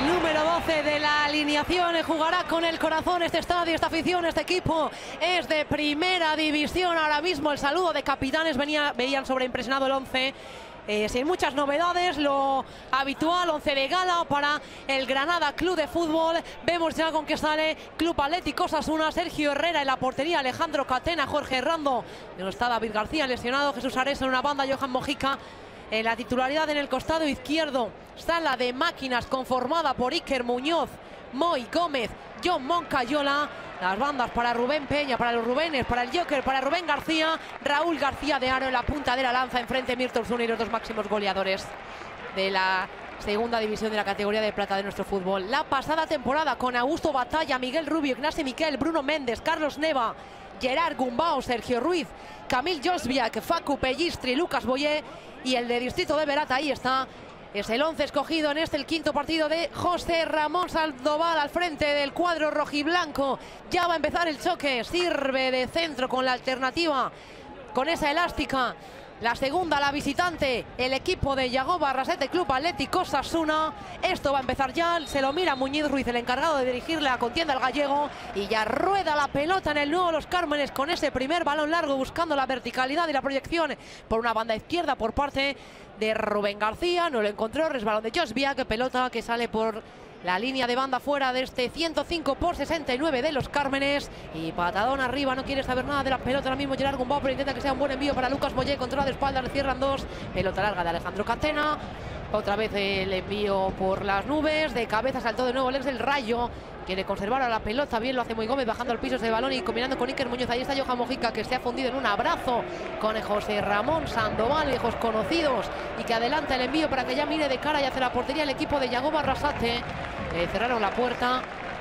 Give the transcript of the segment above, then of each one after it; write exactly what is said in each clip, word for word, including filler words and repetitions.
El número doce de la alineación jugará con el corazón este estadio, esta afición, este equipo es de primera división. Ahora mismo el saludo de capitanes, venía, veían sobreimpresionado el once. Eh, sin muchas novedades, lo habitual, once de gala para el Granada Club de Fútbol. Vemos ya con que sale Club Atlético Osasuna, Sergio Herrera en la portería, Alejandro Catena, Jorge Rando, no está David García lesionado, Jesús Ares en una banda, Johan Mojica en la titularidad en el costado izquierdo. Sala de máquinas conformada por Iker Muñoz, Moi Gómez, John Moncayola. Las bandas para Rubén Peña, para los Rubénes, para el Joker, para Rubén García, Raúl García de Aro en la punta de la lanza, enfrente Mirton Zuni, los dos máximos goleadores de la segunda división de la categoría de plata de nuestro fútbol. La pasada temporada con Augusto Batalla, Miguel Rubio, Ignacio Miquel, Bruno Méndez, Carlos Neva, Gerard Gumbau, Sergio Ruiz, Camil Josbiak, Facu Pellistri, Lucas Boyé y el de Distrito de Verata. Ahí está. Es el once escogido en este, el quinto partido de José Ramón Sandoval al frente del cuadro rojiblanco. Ya va a empezar el choque, sirve de centro con la alternativa, con esa elástica. La segunda, la visitante, el equipo de Yago Barrasete, Club Atlético Osasuna. Esto va a empezar ya, se lo mira Muñiz Ruiz, el encargado de dirigir la contienda al gallego. Y ya rueda la pelota en el nuevo Los Cármenes con ese primer balón largo, buscando la verticalidad y la proyección por una banda izquierda por parte de Rubén García. No lo encontró, resbalón de Josbiak, pelota que sale por la línea de banda fuera de este ciento cinco por sesenta y nueve de Los Cármenes. Y patadón arriba, no quiere saber nada de la pelota ahora mismo Gerard Gumbau, pero intenta que sea un buen envío para Lucas Boyé, controla de espaldas, le cierran dos. Pelota larga de Alejandro Catena. Otra vez el envío por las nubes, de cabeza saltó de nuevo el ex del Rayo. Quiere conservar a la pelota, bien lo hace Muy Gómez, bajando al piso ese balón y combinando con Iker Muñoz. Ahí está Johan Mojica, que se ha fundido en un abrazo con José Ramón Sandoval, viejos conocidos, y que adelanta el envío para que ya mire de cara y hace la portería el equipo de Yago Barrasate. Le cerraron la puerta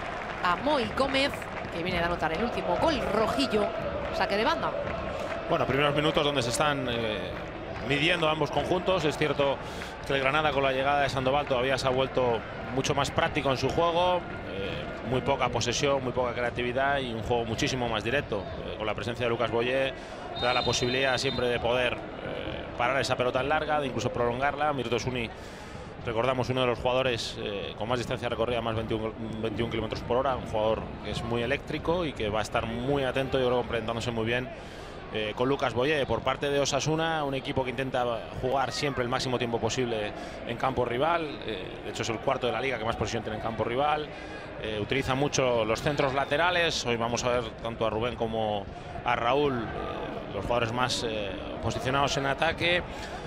a Moi Gómez, que viene de anotar el último gol rojillo. Saque de banda. Bueno, primeros minutos donde se están eh, midiendo ambos conjuntos. Es cierto que el Granada, con la llegada de Sandoval, todavía se ha vuelto mucho más práctico en su juego. Eh, muy poca posesión, muy poca creatividad y un juego muchísimo más directo. Eh, con la presencia de Lucas Boyé te da la posibilidad siempre de poder eh, parar esa pelota en larga, de incluso prolongarla. Mirton Zuni, recordamos, uno de los jugadores eh, con más distancia recorrida, más veintiún kilómetros por hora, un jugador que es muy eléctrico y que va a estar muy atento, yo creo, complementándose muy bien eh, con Lucas Boyé. Por parte de Osasuna, un equipo que intenta jugar siempre el máximo tiempo posible en campo rival. Eh, de hecho, es el cuarto de la liga que más posesión tiene en campo rival. Eh, utiliza mucho los centros laterales. Hoy vamos a ver tanto a Rubén como a Raúl, eh, los jugadores más eh, posicionados en ataque,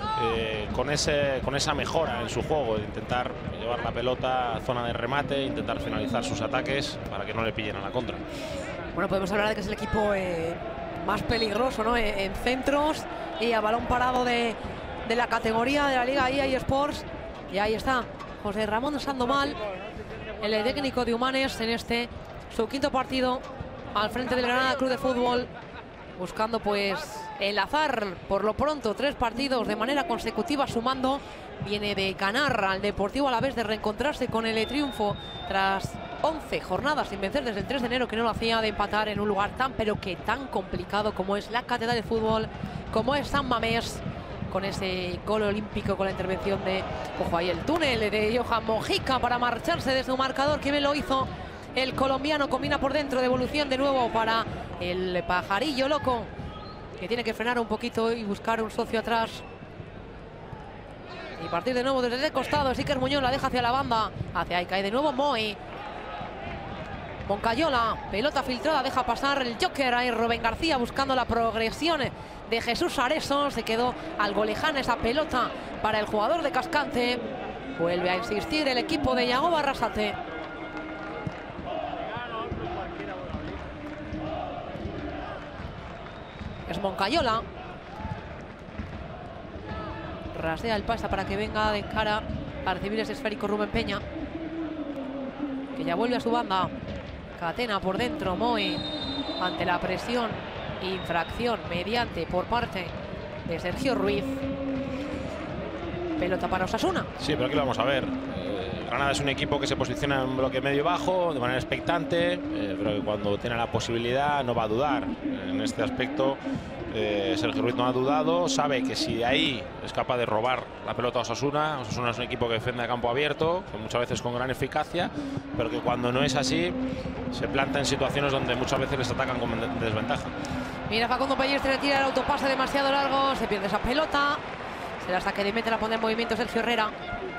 eh, con, ese, con esa mejora en su juego, de intentar llevar la pelota a zona de remate, intentar finalizar sus ataques para que no le pillen a la contra. Bueno, podemos hablar de que es el equipo eh, más peligroso, ¿no? En, en centros y a balón parado de, de la categoría de la Liga E A Sports. Y ahí está José Ramón Sandoval, el técnico de Humanes, en este su quinto partido al frente del Granada Club de Fútbol, buscando pues enlazar por lo pronto tres partidos de manera consecutiva, sumando. Viene de ganar al Deportivo Alavés, de reencontrarse con el triunfo tras once jornadas sin vencer desde el tres de enero, que no lo hacía, de empatar en un lugar tan pero que tan complicado como es la Catedral de Fútbol, como es San Mamés, con ese gol olímpico, con la intervención de, ojo ahí el túnel de Johan Mojica para marcharse desde un marcador, que bien lo hizo el colombiano. Combina por dentro, devolución de nuevo para el pajarillo loco, que tiene que frenar un poquito y buscar un socio atrás. Y partir de nuevo desde el costado. Iker Muñoz la deja hacia la banda, hacia ahí cae de nuevo Moi. Moncayola, pelota filtrada, deja pasar el Joker. Ahí Rubén García buscando la progresión de Jesús Areso. Se quedó algo lejana esa pelota para el jugador de Cascante. Vuelve a insistir el equipo de Yago Barrasate. Es Moncayola. Rasea el pasa para que venga de cara a recibir ese esférico Rubén Peña, que ya vuelve a su banda. Catena por dentro, Moi, ante la presión, infracción mediante por parte de Sergio Ruiz. Pelota para Osasuna. Sí, pero aquí lo vamos a ver. Eh, Granada es un equipo que se posiciona en bloque medio-bajo de manera expectante, eh, pero que cuando tiene la posibilidad no va a dudar. En este aspecto, eh, Sergio Ruiz no ha dudado, sabe que si de ahí es capaz de robar la pelota a Osasuna, Osasuna es un equipo que defiende a campo abierto, que muchas veces con gran eficacia, pero que cuando no es así, se planta en situaciones donde muchas veces les atacan con desventaja. Mira, Facundo Pellistri le tira el autopase demasiado largo, se pierde esa pelota. Será hasta que de mete la pone en movimiento Sergio Herrera.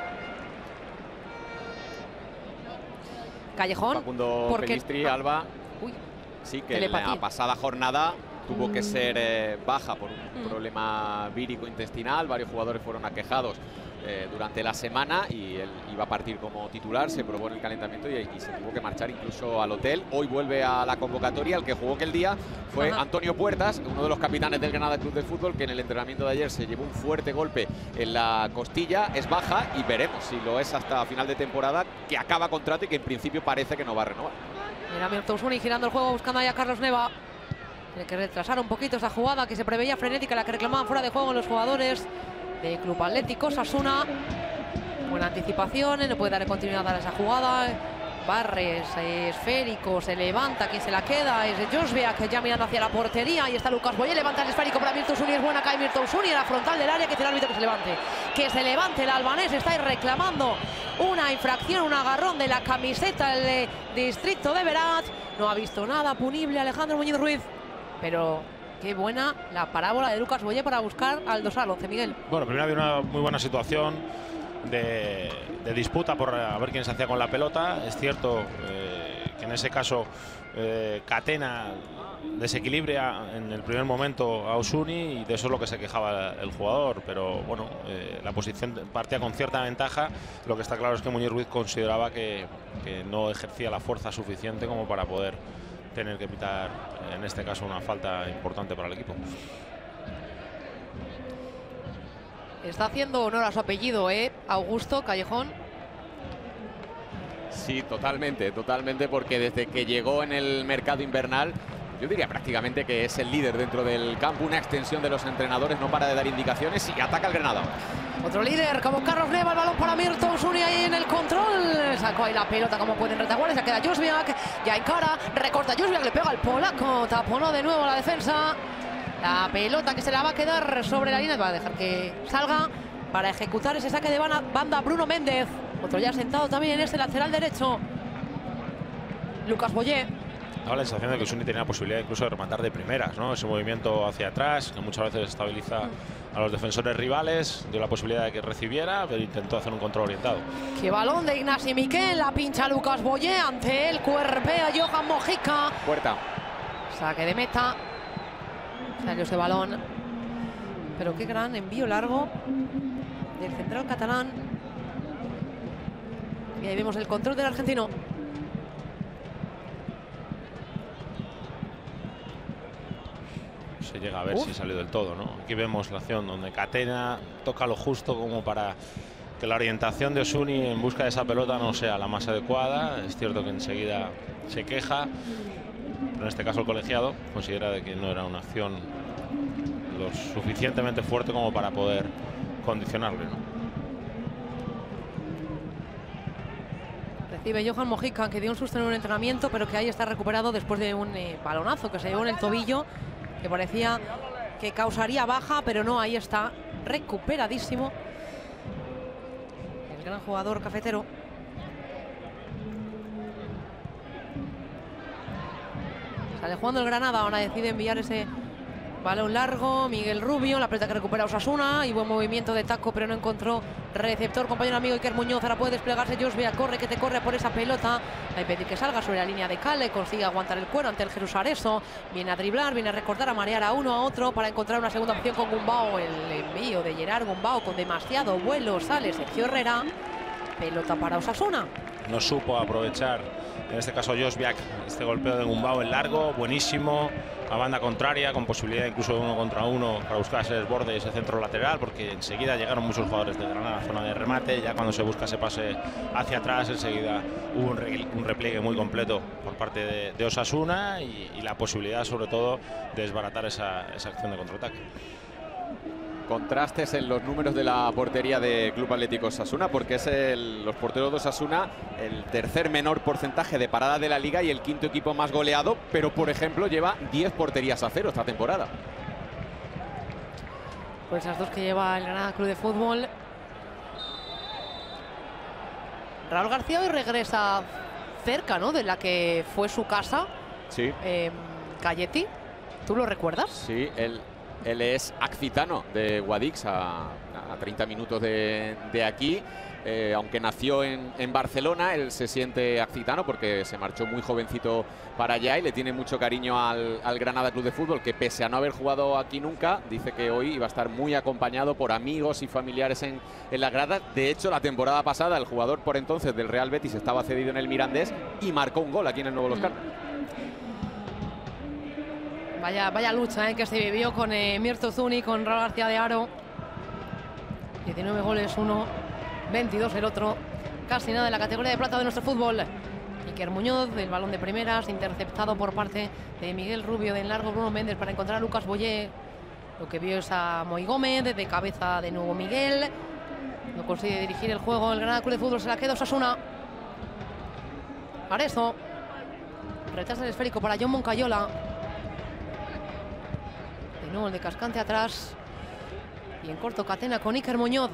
Callejón. Facundo porque... Pellistri, Alba. Uy, sí, que telepatía. la pasada jornada tuvo que ser eh, baja por un Mm. problema vírico intestinal. Varios jugadores fueron aquejados eh, durante la semana y él iba a partir como titular. Se probó en el calentamiento y, y se tuvo que marchar incluso al hotel. Hoy vuelve a la convocatoria. El que jugó aquel día fue Ajá. Antonio Puertas, uno de los capitanes del Granada Club de Fútbol, que en el entrenamiento de ayer se llevó un fuerte golpe en la costilla. Es baja y veremos si lo es hasta final de temporada, que acaba contrato y que en principio parece que no va a renovar. Mira, Mirto Usuni girando el juego, buscando ahí a Carlos Neva. Tiene que retrasar un poquito esa jugada que se preveía frenética, la que reclamaban fuera de juego los jugadores de Club Atlético Osasuna. Buena anticipación, no puede dar continuidad a esa jugada. Barres, eh, esférico, se levanta, quien se la queda es Josvia, que ya mirando hacia la portería. Ahí está Lucas Boyer, levanta el esférico para Mirto Usuni, es buena, cae Mirto Usuni a la frontal del área, que dice el árbitro que se levante. Que se levante el albanés, está ahí reclamando una infracción, un agarrón de la camiseta del eh, distrito de Berat. No ha visto nada punible Alejandro Muñiz Ruiz, pero qué buena la parábola de Lucas Boyer para buscar al dos al once, Miguel. Bueno, primero había una muy buena situación de, de disputa por a ver quién se hacía con la pelota. Es cierto eh, que en ese caso eh, Catena desequilibra en el primer momento a Usuni y de eso es lo que se quejaba el jugador, pero bueno, eh, la posición partía con cierta ventaja. Lo que está claro es que Muñiz Ruiz consideraba que, que no ejercía la fuerza suficiente como para poder tener que pitar en este caso una falta importante para el equipo. Está haciendo honor a su apellido, ¿eh? Augusto Callejón. Sí, totalmente, totalmente, porque desde que llegó en el mercado invernal, yo diría prácticamente que es el líder dentro del campo, una extensión de los entrenadores, no para de dar indicaciones y ataca al Granada. Otro líder como Carlos Neva, el balón para Mirto Usuni ahí en el control. Sacó ahí la pelota como puede en retaguardia, se queda Josviak, ya encara, recorta Josviak, le pega al polaco, taponó de nuevo la defensa. La pelota que se la va a quedar sobre la línea, va a dejar que salga para ejecutar ese saque de banda Bruno Méndez. Otro ya sentado también en este lateral derecho, Lucas Boyer. Daba la sensación de que Usuni tenía la posibilidad incluso de rematar de primeras, ¿no? Ese movimiento hacia atrás, que muchas veces estabiliza a los defensores rivales, dio la posibilidad de que recibiera, pero intentó hacer un control orientado. Qué balón de Ignasi Miquel, la pincha Lucas Boyer, ante él cuerpea Johan Mojica. Puerta. Saque de meta. Salió ese balón. Pero qué gran envío largo del central catalán. Y ahí vemos el control del argentino. Se llega a ver Uf. si salió del todo, ¿no? Aquí vemos la acción donde Catena toca lo justo como para que la orientación de Usuni en busca de esa pelota no sea la más adecuada. Es cierto que enseguida se queja, pero en este caso el colegiado considera de que no era una acción lo suficientemente fuerte como para poder condicionarle, ¿no? Recibe Johan Mojica, que dio un susto en un entrenamiento, pero que ahí está recuperado después de un eh, balonazo que se llevó en el tobillo, que parecía que causaría baja, pero no, ahí está recuperadísimo el gran jugador cafetero. Sale jugando el Granada, ahora decide enviar ese balón largo, Miguel Rubio, la pelota que recupera Osasuna y buen movimiento de taco, pero no encontró receptor. Compañero amigo Iker Muñoz, ahora puede desplegarse Josvia, corre que te corre por esa pelota, a impedir que salga sobre la línea de Cale, consigue aguantar el cuero ante el Jerusareso, viene a driblar, viene a recortar, a marear a uno a otro para encontrar una segunda opción con Gumbao. El envío de Gerard Gumbao con demasiado vuelo, sale Sergio Herrera, pelota para Osasuna. No supo aprovechar, en este caso Josviak, este golpeo de Gumbao en largo, buenísimo, a banda contraria, con posibilidad incluso de uno contra uno para buscar ese desborde y ese centro lateral, porque enseguida llegaron muchos jugadores de Granada a la zona de remate. Ya cuando se busca ese pase hacia atrás, enseguida hubo un, re, un repliegue muy completo por parte de, de Osasuna y, y la posibilidad sobre todo de desbaratar esa, esa acción de contraataque. contrastes en los números de la portería de Club Atlético Osasuna, porque es el, los porteros de Osasuna el tercer menor porcentaje de parada de la liga y el quinto equipo más goleado, pero por ejemplo lleva diez porterías a cero esta temporada. Pues esas dos que lleva el Granada Club de Fútbol. Raúl García hoy regresa cerca, ¿no?, de la que fue su casa. Sí. Eh, Galletti, ¿tú lo recuerdas? Sí, él, él es accitano de Guadix, a, a treinta minutos de, de aquí. Eh, aunque nació en, en Barcelona, él se siente accitano porque se marchó muy jovencito para allá y le tiene mucho cariño al, al Granada Club de Fútbol, que pese a no haber jugado aquí nunca, dice que hoy iba a estar muy acompañado por amigos y familiares en, en las gradas. De hecho, la temporada pasada el jugador por entonces del Real Betis estaba cedido en el Mirandés y marcó un gol aquí en el Nuevo Los Carnes. Vaya, vaya lucha, ¿eh?, que se vivió con eh, Mirto Zuni, con Raúl García de Haro. diecinueve goles, uno, veintidós el otro. Casi nada en la categoría de plata de nuestro fútbol. Iker Muñoz, del balón de primeras, interceptado por parte de Miguel Rubio, de en largo Bruno Méndez para encontrar a Lucas Boyé. Lo que vio es a Moi Gómez, de cabeza de nuevo Miguel. No consigue dirigir el juego el Granada Club de Fútbol, se la queda Osasuna. Arezo. Rechaza el esférico para John Moncayola. De nuevo el de Cascante atrás. Y en corto Catena con Iker Muñoz.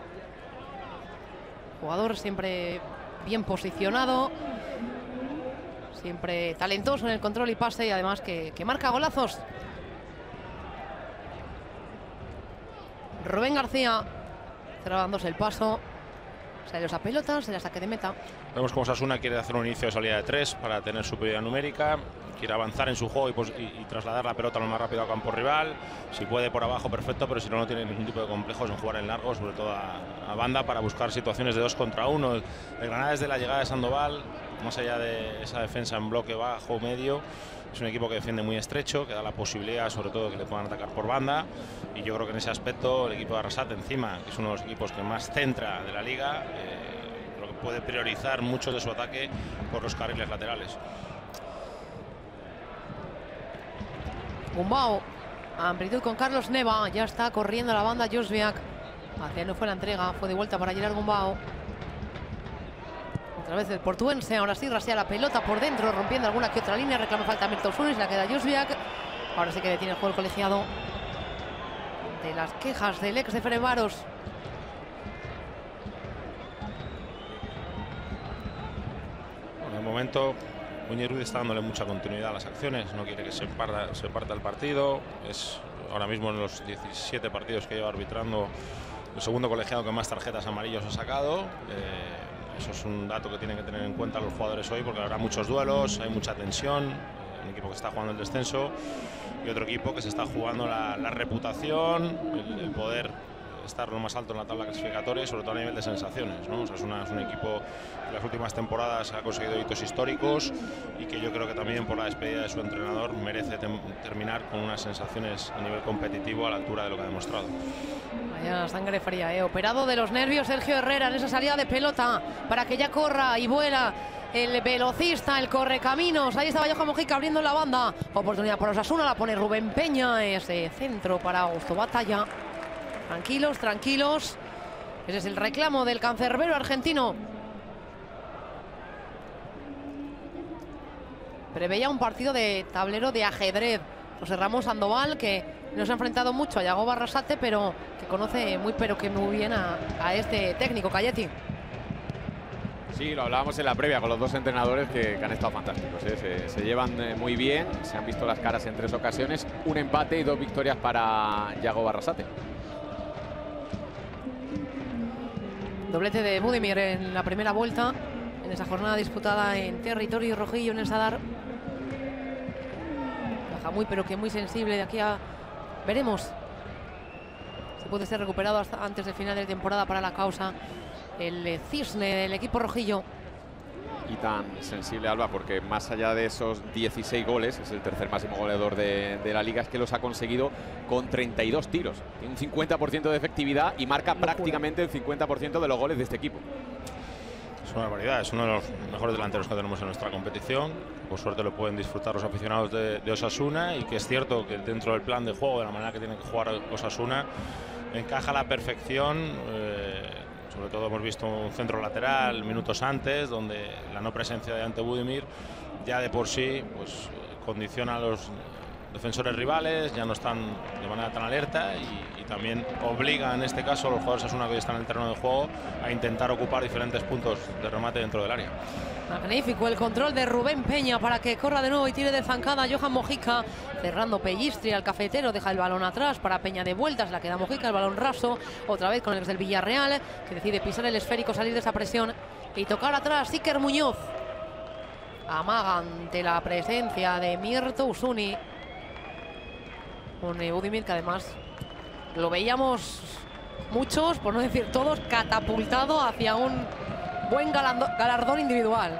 Jugador siempre bien posicionado. Siempre talentoso en el control y pase. Y además que, que marca golazos. Rubén García. Trabándose el paso. Sale esa pelota, se la saque de meta. Vemos cómo Osasuna quiere hacer un inicio de salida de tres para tener superioridad numérica. Quiere avanzar en su juego y, pues, y, y trasladar la pelota lo más rápido al campo rival. Si puede por abajo, perfecto, pero si no, no tiene ningún tipo de complejos en jugar en largo, sobre todo a, a banda, para buscar situaciones de dos contra uno. El, el Granada, desde la llegada de Sandoval, más allá de esa defensa en bloque bajo medio, es un equipo que defiende muy estrecho, que da la posibilidad sobre todo de que le puedan atacar por banda, y yo creo que en ese aspecto el equipo de Arrasate, encima, que es uno de los equipos que más centra de la liga, eh, creo que puede priorizar mucho de su ataque por los carriles laterales. Gumbau, amplitud con Carlos Neva, ya está corriendo la banda Josviak. Hacia no fue la entrega, fue de vuelta para Gerard Gumbau. Otra vez el portuense, ahora sí rasea la pelota por dentro, rompiendo alguna que otra línea, reclama falta Mirto Funes, la queda Josviak. Ahora sí que detiene el juego el colegiado. De las quejas del ex de Ferencváros. En el momento, Muñerud está dándole mucha continuidad a las acciones, no quiere que se parta, se parta el partido. Es ahora mismo en los diecisiete partidos que lleva arbitrando el segundo colegiado que más tarjetas amarillas ha sacado. Eh, eso es un dato que tienen que tener en cuenta los jugadores hoy, porque habrá muchos duelos, hay mucha tensión. Un equipo que está jugando el descenso y otro equipo que se está jugando la, la reputación, el, el poder estar lo más alto en la tabla clasificatoria y sobre todo a nivel de sensaciones, ¿no? O sea, es, una, es un equipo que en las últimas temporadas ha conseguido hitos históricos y que yo creo que también por la despedida de su entrenador merece terminar con unas sensaciones a nivel competitivo a la altura de lo que ha demostrado. Vaya sangre fría, ¿eh? Operado de los nervios Sergio Herrera en esa salida de pelota para que ya corra y vuela el velocista, el correcaminos. Ahí estaba Johan Mojica abriendo la banda. Oportunidad para Osasuna, la pone Rubén Peña. Ese centro para Augusto Batalla. Tranquilos, tranquilos. Ese es el reclamo del cancerbero argentino. Preveía un partido de tablero de ajedrez. José Ramón Sandoval, que no se ha enfrentado mucho a Yagoba Arrasate, pero que conoce muy pero que muy bien a, a este técnico, Galletti. Sí, lo hablábamos en la previa con los dos entrenadores que, que han estado fantásticos, ¿eh? se, se llevan eh, muy bien, se han visto las caras en tres ocasiones, un empate y dos victorias para Yagoba Arrasate. Doblete de Budimir en la primera vuelta, en esa jornada disputada en territorio rojillo en el Sadar. Baja muy pero que muy sensible de aquí a... Veremos si puede ser recuperado hasta antes del final de temporada para la causa el cisne del equipo rojillo. Y tan sensible, Alba, porque más allá de esos dieciséis goles, es el tercer máximo goleador de, de la liga, es que los ha conseguido con treinta y dos tiros. Tiene un cincuenta por ciento de efectividad y marca prácticamente el cincuenta por ciento de los goles de este equipo. Es una barbaridad, es uno de los mejores delanteros que tenemos en nuestra competición. Por suerte lo pueden disfrutar los aficionados de, de Osasuna, y que es cierto que dentro del plan de juego, de la manera que tiene que jugar Osasuna, encaja a la perfección. Eh, sobre todo hemos visto un centro lateral minutos antes, donde la no presencia de Ante Budimir ya de por sí pues condiciona a los defensores rivales, ya no están de manera tan alerta y, y también obliga en este caso a los jugadores Osasuna que están en el terreno de juego a intentar ocupar diferentes puntos de remate dentro del área. Magnífico el control de Rubén Peña para que corra de nuevo y tire de zancada Johan Mojica, cerrando Pellistri al cafetero, deja el balón atrás para Peña de vueltas, la queda Mojica, el balón raso, otra vez con el del Villarreal, que decide pisar el esférico, salir de esa presión y tocar atrás. Iker Muñoz amaga ante la presencia de Mirto Usuni. Un Budimir que además lo veíamos muchos, por no decir todos, catapultado hacia un buen galardón individual.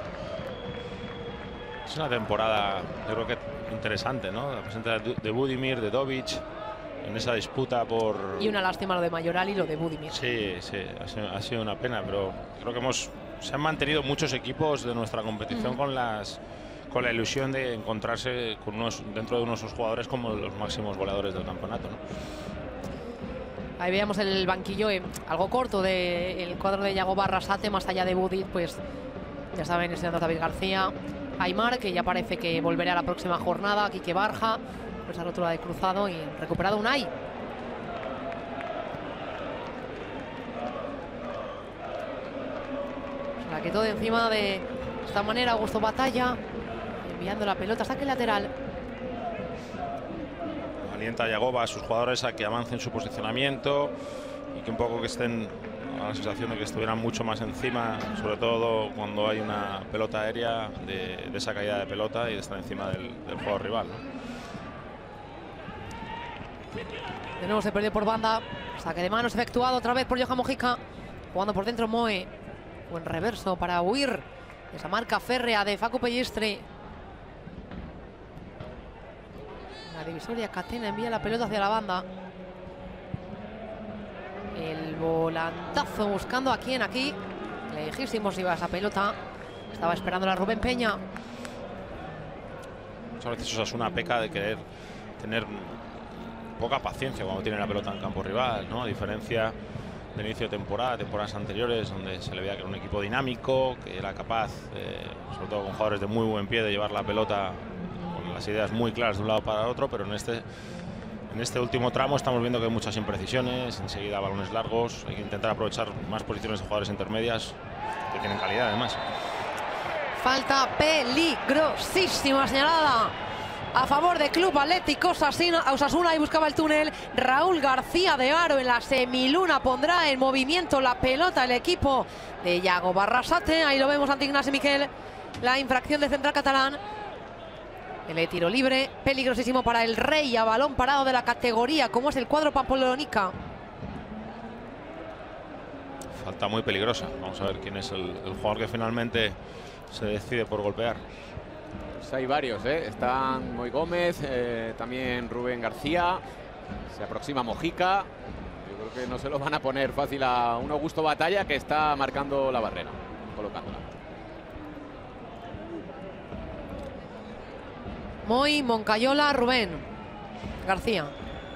Es una temporada, yo creo que interesante, ¿no? La presencia de Budimir, de Dovic, en esa disputa por... Y una lástima lo de Mayoral y lo de Budimir. Sí, sí, ha sido, ha sido una pena, pero creo que hemos se han mantenido muchos equipos de nuestra competición mm. con las con la ilusión de encontrarse con unos, dentro de unos jugadores como los máximos goleadores del campeonato, ¿no? Ahí veíamos el banquillo eh, algo corto del cuadro de Yago Barrasate, más allá de Budit, pues ya saben, enseñando a David García, Aymar, que ya parece que volverá a la próxima jornada, Quique Barja, pues al otro lado de cruzado y recuperado Unai. Se la quitó de encima de esta manera Augusto Batalla, enviando la pelota, saque lateral. Alienta a Yagoba, a sus jugadores, a que avancen su posicionamiento y que un poco que estén a la sensación de que estuvieran mucho más encima, sobre todo cuando hay una pelota aérea, de, de esa caída de pelota y de estar encima del, del juego rival, ¿no? De nuevo se perdió por banda, saque de manos efectuado otra vez por Johan Mojica, jugando por dentro Moe, buen reverso para huir de esa marca férrea de Facu Pellistri. La divisoria Catena envía la pelota hacia la banda. El volantazo buscando a quién aquí. Lejísimos iba esa pelota. Estaba esperando a Rubén Peña. Muchas veces Osasuna peca de querer tener poca paciencia cuando tiene la pelota en campo rival, ¿no? A diferencia del inicio de temporada, temporadas anteriores, donde se le veía que era un equipo dinámico, que era capaz, eh, sobre todo con jugadores de muy buen pie, de llevar la pelota con las ideas muy claras de un lado para otro, pero en este, en este último tramo estamos viendo que hay muchas imprecisiones, enseguida balones largos, hay que intentar aprovechar más posiciones de jugadores intermedias que tienen calidad además. Falta peligrosísima señalada a favor de Club Atlético Osasuna y buscaba el túnel. Raúl García de Aro en la semiluna pondrá en movimiento la pelota el equipo de Yago Barrasate. Ahí lo vemos ante Ignasi Miquel. La infracción de central catalán. El tiro libre, peligrosísimo para el rey a balón parado de la categoría, como es el cuadro pamplonica. Falta muy peligrosa. Vamos a ver quién es el, el jugador que finalmente se decide por golpear. Pues hay varios, ¿eh? Están Moy Gómez, eh, también Rubén García, se aproxima Mojica. Yo creo que no se lo van a poner fácil a un Augusto Batalla, que está marcando la barrera, colocándola. Moy, Moncayola, Rubén García.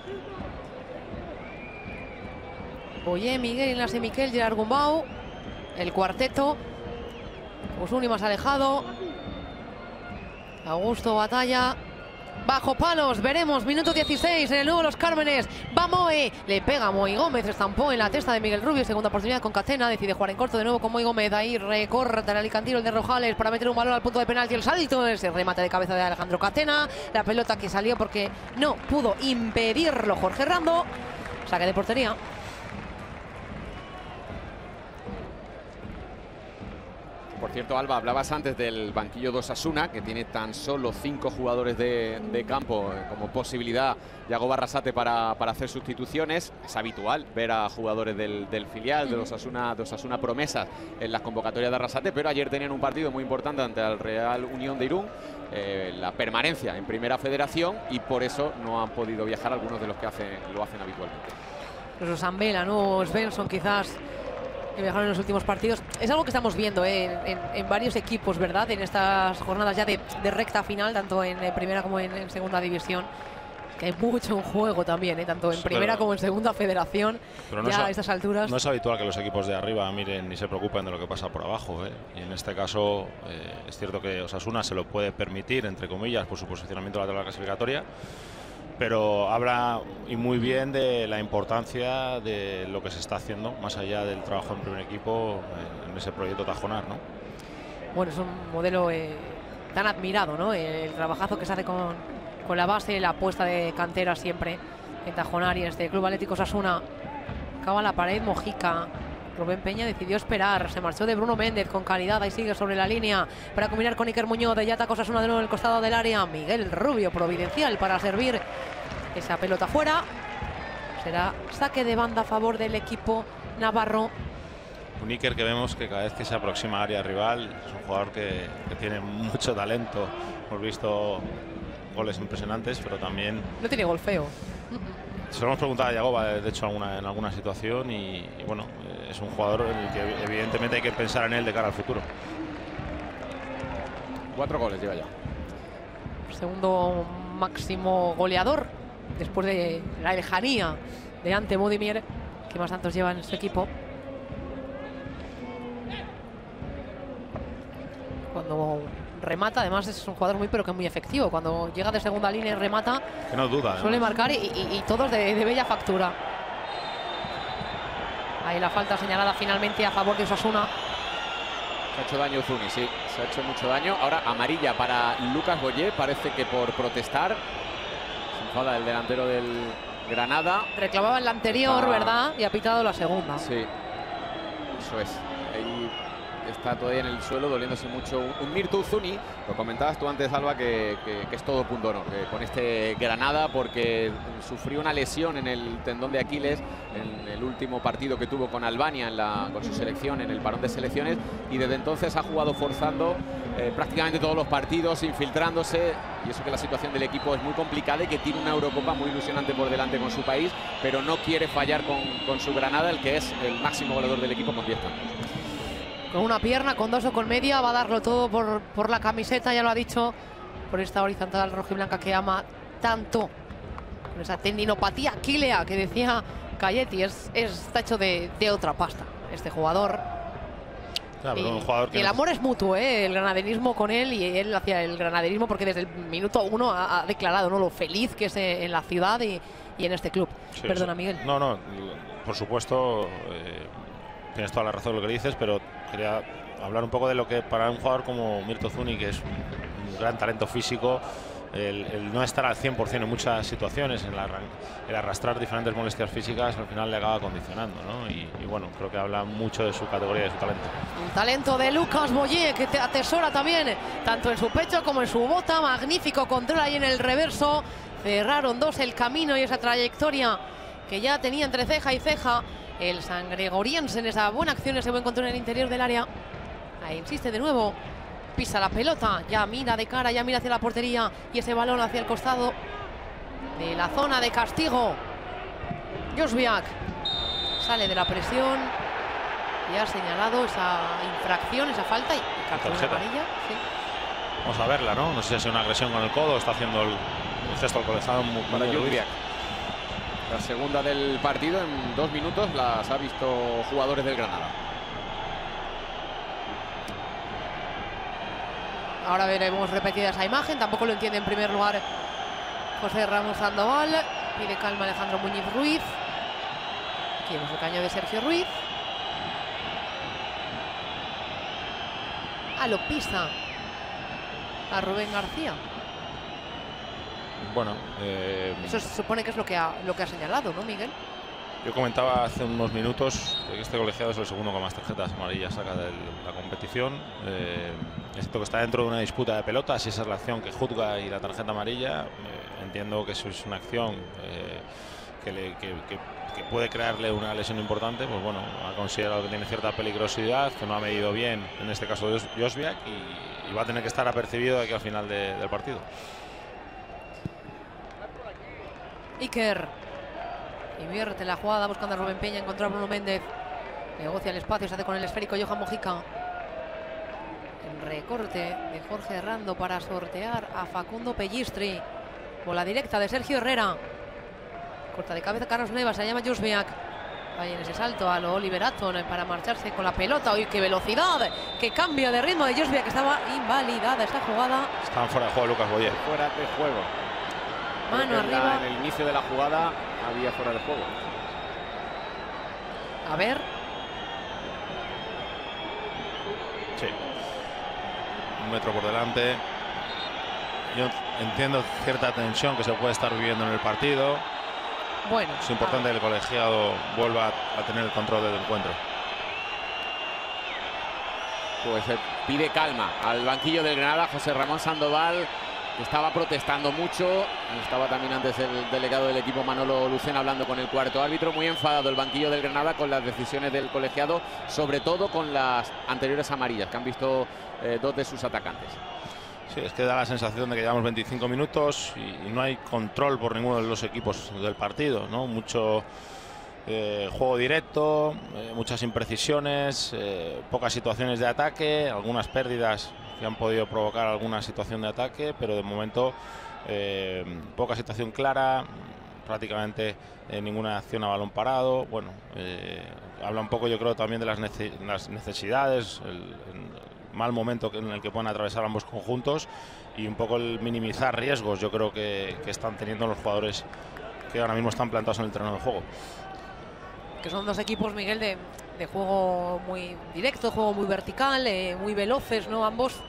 Oye, Miguel, Ignacio Miquel, Gerard Gumbau, el cuarteto. Usuni más alejado. Augusto Batalla. Bajo palos, veremos, minuto dieciséis en el nuevo Los Cármenes. Va Moe, le pega Moy Gómez, estampó en la testa de Miguel Rubio. Segunda oportunidad con Catena, decide jugar en corto de nuevo con Moy Gómez. Ahí recorre el Alicantino, el de Rojales, para meter un balón al punto de penalti. El salto, ese remate de cabeza de Alejandro Catena. La pelota que salió porque no pudo impedirlo Jorge Rando. Saque de portería. Por cierto, Alba, hablabas antes del banquillo de Osasuna, que tiene tan solo cinco jugadores de, de campo eh, como posibilidad Yago Barrasate para, para hacer sustituciones. Es habitual ver a jugadores del, del filial de Osasuna, de Osasuna promesas en las convocatorias de Arrasate, pero ayer tenían un partido muy importante ante el Real Unión de Irún, eh, la permanencia en Primera Federación, y por eso no han podido viajar algunos de los que hacen, lo hacen habitualmente. Los Zambela, ¿no? Svensson quizás, que viajaron en los últimos partidos. Es algo que estamos viendo ¿eh? en, en, en varios equipos, ¿verdad? En estas jornadas ya de, de recta final, tanto en, en primera como en, en segunda división. que hay mucho en juego también, ¿eh? Tanto en Sí, primera pero, como en segunda federación, pero no ya es, a estas alturas. No es habitual que los equipos de arriba miren ni se preocupen de lo que pasa por abajo, ¿eh? Y en este caso eh, es cierto que Osasuna se lo puede permitir, entre comillas, por su posicionamiento en la tabla clasificatoria, pero habla y muy bien de la importancia de lo que se está haciendo, más allá del trabajo en primer equipo, en, en ese proyecto Tajonar, ¿no? Bueno, es un modelo eh, tan admirado, ¿no? El trabajazo que se hace con, con la base, la apuesta de cantera siempre en Tajonar y en este Club Atlético Osasuna. Acaba la pared Mojica. Rubén Peña decidió esperar, se marchó de Bruno Méndez con calidad, ahí sigue sobre la línea para combinar con Iker Muñoz. De Yata Osasuna de nuevo en el costado del área. Miguel Rubio, providencial para servir esa pelota fuera. Será saque de banda a favor del equipo navarro. Un Iker que vemos que cada vez que se aproxima al área rival es un jugador que, que tiene mucho talento. Hemos visto goles impresionantes, pero también... No tiene gol feo. Se lo hemos preguntado a Yagoba, de hecho, alguna, en alguna situación y, y bueno, es un jugador en el que evidentemente hay que pensar en él de cara al futuro. Cuatro goles lleva ya. Segundo máximo goleador después de la lejanía de Ante Budimir, que más tantos lleva en su equipo. Cuando remata, además es un jugador muy pero que muy efectivo. Cuando llega de segunda línea y remata, que no duda, suele además. marcar y, y, y todos de, de bella factura. Ahí la falta señalada finalmente a favor de Osasuna. Se ha hecho daño Zuni, sí, se ha hecho mucho daño. Ahora amarilla para Lucas Boyé, parece que por protestar. Se enfada el delantero del Granada. Reclamaba en la anterior, Ah. ¿verdad? Y ha pitado la segunda. Sí, eso es. Ahí está todavía en el suelo, doliéndose mucho. Un, un Mirtu Zuni, lo comentabas tú antes, Alba, que, que, que es todo punto honor que con este Granada, porque sufrió una lesión en el tendón de Aquiles en el último partido que tuvo con Albania en la, con su selección, en el parón de selecciones, y desde entonces ha jugado forzando eh, prácticamente todos los partidos, infiltrándose, y eso que la situación del equipo es muy complicada y que tiene una Eurocopa muy ilusionante por delante con su país, pero no quiere fallar con, con su Granada, el que es el máximo goleador del equipo con diez tantos. Con una pierna, con dos o con media, va a darlo todo por, por la camiseta, ya lo ha dicho, por esta horizontal rojiblanca que ama tanto. Con esa tendinopatía aquilea que decía Cayetti, es, es, está hecho de, de otra pasta este jugador. Claro, y, un jugador que y el no... amor es mutuo, ¿eh? El granaderismo con él y él hacia el granaderismo, porque desde el minuto uno ha, ha declarado, ¿no?, lo feliz que es en la ciudad y, y en este club. Sí, Perdona, sí. Miguel. No, no, por supuesto, eh, tienes toda la razón en lo que dices, pero quería hablar un poco de lo que para un jugador como Mirto Zuni, que es un, un gran talento físico, el, el no estar al cien por cien en muchas situaciones, en la, el arrastrar diferentes molestias físicas, al final le acaba condicionando, ¿no? Y, y bueno, creo que habla mucho de su categoría y de su talento. Un talento de Lucas Boyé, que te atesora también tanto en su pecho como en su bota. Magnífico control ahí en el reverso. Cerraron dos el camino y esa trayectoria que ya tenía entre ceja y ceja el sangregoriense en esa buena acción, ese buen control en el interior del área. Ahí insiste de nuevo, pisa la pelota, ya mira de cara, ya mira hacia la portería y ese balón hacia el costado de la zona de castigo. Josviak sale de la presión y ha señalado esa infracción, esa falta y cartón amarilla. Sí. Vamos a verla, ¿no? No sé si es una agresión con el codo, está haciendo el, el gesto al colegiado para Josviak. La segunda del partido en dos minutos las ha visto jugadores del Granada. Ahora veremos repetida esa imagen. Tampoco lo entiende en primer lugar José Ramos Sandoval. Pide calma Alejandro Muñiz Ruiz. Aquí vemos el caño de Sergio Ruiz. Ah, lo pisa a Rubén García. Bueno, eh, eso se supone que es lo que ha, lo que ha señalado, ¿no, Miguel? Yo comentaba hace unos minutos que este colegiado es el segundo con más tarjetas amarillas saca de la competición. Eh, es cierto que está dentro de una disputa de pelotas y esa es la acción que juzga y la tarjeta amarilla. Eh, entiendo que eso es una acción eh, que, le, que, que, que puede crearle una lesión importante. Pues bueno, ha considerado que tiene cierta peligrosidad, que no ha medido bien, en este caso Josviak, y, y va a tener que estar apercibido de aquí al final de, del partido. Iker invierte la jugada buscando a Rubén Peña, encontró a Bruno Méndez, negocia el espacio, se hace con el esférico Johan Mojica. El recorte de Jorge Rando para sortear a Facundo Pellistri. Bola directa de Sergio Herrera. Corta de cabeza Carlos Neva, se llama Jozwiak. Ahí en ese salto a lo Oliver Aton para marcharse con la pelota. ¡Uy, qué velocidad! ¡Qué cambio de ritmo de Jozwiak! Que estaba invalidada esta jugada. Estaban fuera de juego Lucas Boyer. Fuera de juego. Mano arriba. En el inicio de la jugada había fuera de juego. A ver. Sí. Un metro por delante. Yo entiendo cierta tensión que se puede estar viviendo en el partido. Bueno. Es importante que el colegiado vuelva a tener el control del encuentro. Pues eh, pide calma al banquillo del Granada José Ramón Sandoval, que estaba protestando mucho. Estaba también antes el delegado del equipo Manolo Lucena hablando con el cuarto árbitro. Muy enfadado el banquillo del Granada con las decisiones del colegiado, sobre todo con las anteriores amarillas que han visto eh, dos de sus atacantes. Sí, es que da la sensación de que llevamos veinticinco minutos y, y no hay control por ninguno de los equipos del partido, ¿no? Mucho eh, juego directo, eh, muchas imprecisiones, eh, pocas situaciones de ataque, algunas pérdidas que han podido provocar alguna situación de ataque, pero de momento eh, poca situación clara, prácticamente eh, ninguna acción a balón parado. Bueno, eh, habla un poco, yo creo, también de las, nece las necesidades, el, el mal momento en el que pueden atravesar ambos conjuntos y un poco el minimizar riesgos, yo creo que, que están teniendo los jugadores que ahora mismo están plantados en el terreno de juego. Que son dos equipos, Miguel, de, de juego muy directo, juego muy vertical, eh, muy veloces, ¿no? Ambos.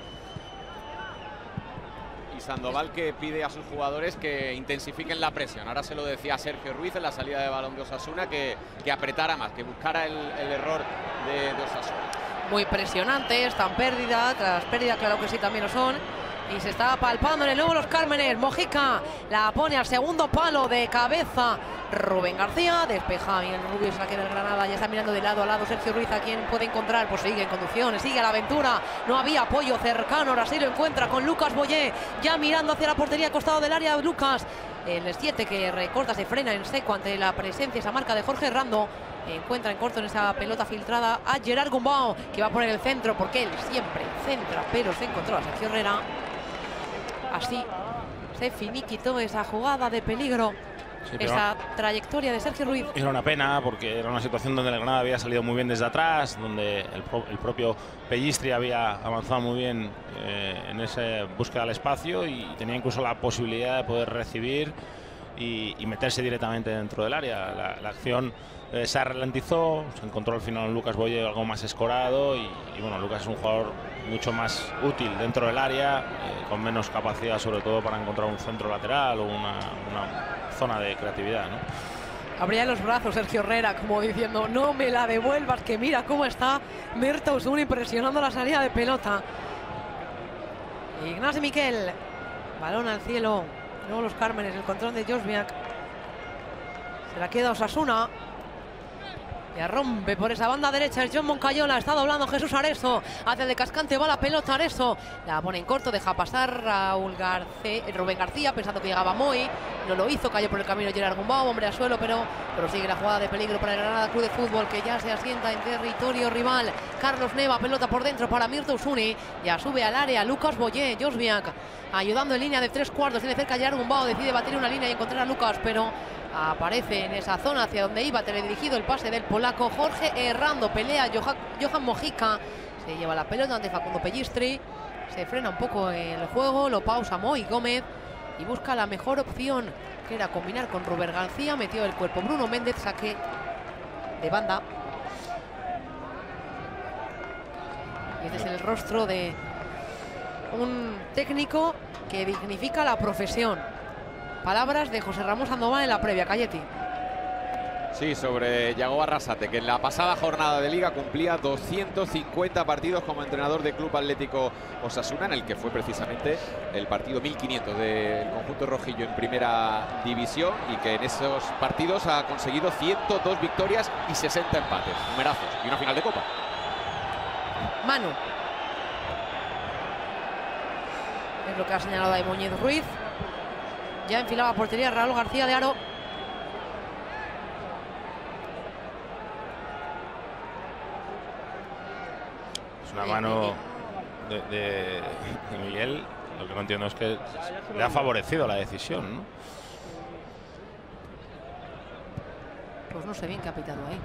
Y Sandoval que pide a sus jugadores que intensifiquen la presión. Ahora se lo decía Sergio Ruiz en la salida de balón de Osasuna, que, que apretara más, que buscara el, el error de, de Osasuna. Muy presionante, están pérdidas, tras pérdida claro que sí también lo son. Y se está palpando en el nuevo Los Cármenes. Mojica la pone al segundo palo de cabeza. Rubén García despeja bien Rubio, saque del Granada. Ya está mirando de lado a lado Sergio Ruiz. ¿A quién puede encontrar? Pues sigue en conducción, sigue la aventura. No había apoyo cercano, ahora sí lo encuentra con Lucas Boyé. Ya mirando hacia la portería, costado del área Lucas. El siete que recorta, se frena en seco ante la presencia, esa marca de Jorge Rando. Encuentra en corto en esa pelota filtrada a Gerard Gumbau, que va a poner el centro porque él siempre centra, pero se encontró a Sergio Herrera. Así se finiquitó esa jugada de peligro, sí, esa trayectoria de Sergio Ruiz. Era una pena porque era una situación donde el Granada había salido muy bien desde atrás, donde el, pro, el propio Pellistri había avanzado muy bien eh, en esa búsqueda del espacio y tenía incluso la posibilidad de poder recibir y, y meterse directamente dentro del área. La, la acción eh, se ralentizó, se encontró al final Lucas Boye algo más escorado y, y bueno, Lucas es un jugador mucho más útil dentro del área, eh, con menos capacidad sobre todo para encontrar un centro lateral o una, una zona de creatividad, ¿no? Abría los brazos Sergio Herrera como diciendo no me la devuelvas, que mira cómo está Mirta Usuni presionando la salida de pelota. Ignasi Miquel, balón al cielo, luego Los Cármenes, el control de Jozwiak. Se la queda Osasuna. Ya rompe por esa banda derecha el John Moncayola, está doblando Jesús Areso, hacia el de Cascante, va la pelota Areso, la pone en corto, deja pasar Raúl García, Rubén García, pensando que llegaba Moy, no lo hizo, cayó por el camino Gerard Gumbau, hombre a suelo, pero prosigue la jugada de peligro para el Granada Club de Fútbol, que ya se asienta en territorio rival. Carlos Neva, pelota por dentro para Mirta Usuni, ya sube al área Lucas Boyé, Jozwiak, ayudando en línea de tres cuartos, tiene cerca Gerard Gumbau, decide batir una línea y encontrar a Lucas, pero aparece en esa zona hacia donde iba teledirigido el pase del polaco Jorge Herrando. Pelea Johan, Johan Mojica, se lleva la pelota ante Facundo Pellistri, se frena un poco el juego, lo pausa Moy Gómez y busca la mejor opción, que era combinar con Rubén García. Metió el cuerpo Bruno Méndez, saque de banda. Y este es el rostro de un técnico que dignifica la profesión. Palabras de José Ramón Sandoval en la previa, Cayeti. Sí, sobre Yago Arrasate, que en la pasada jornada de Liga cumplía doscientos cincuenta partidos como entrenador del Club Atlético Osasuna, en el que fue precisamente el partido mil quinientos del conjunto rojillo en primera división, y que en esos partidos ha conseguido ciento dos victorias y sesenta empates, numerazos, y una final de Copa. Manu. Es lo que ha señalado ahí Muñiz Ruiz. Ya enfilaba portería Raúl García de Aro. Es una mano de, de, de Miguel Lo que no entiendo es que le ha favorecido la decisión, ¿no? Pues no sé bien qué ha pitado ahí.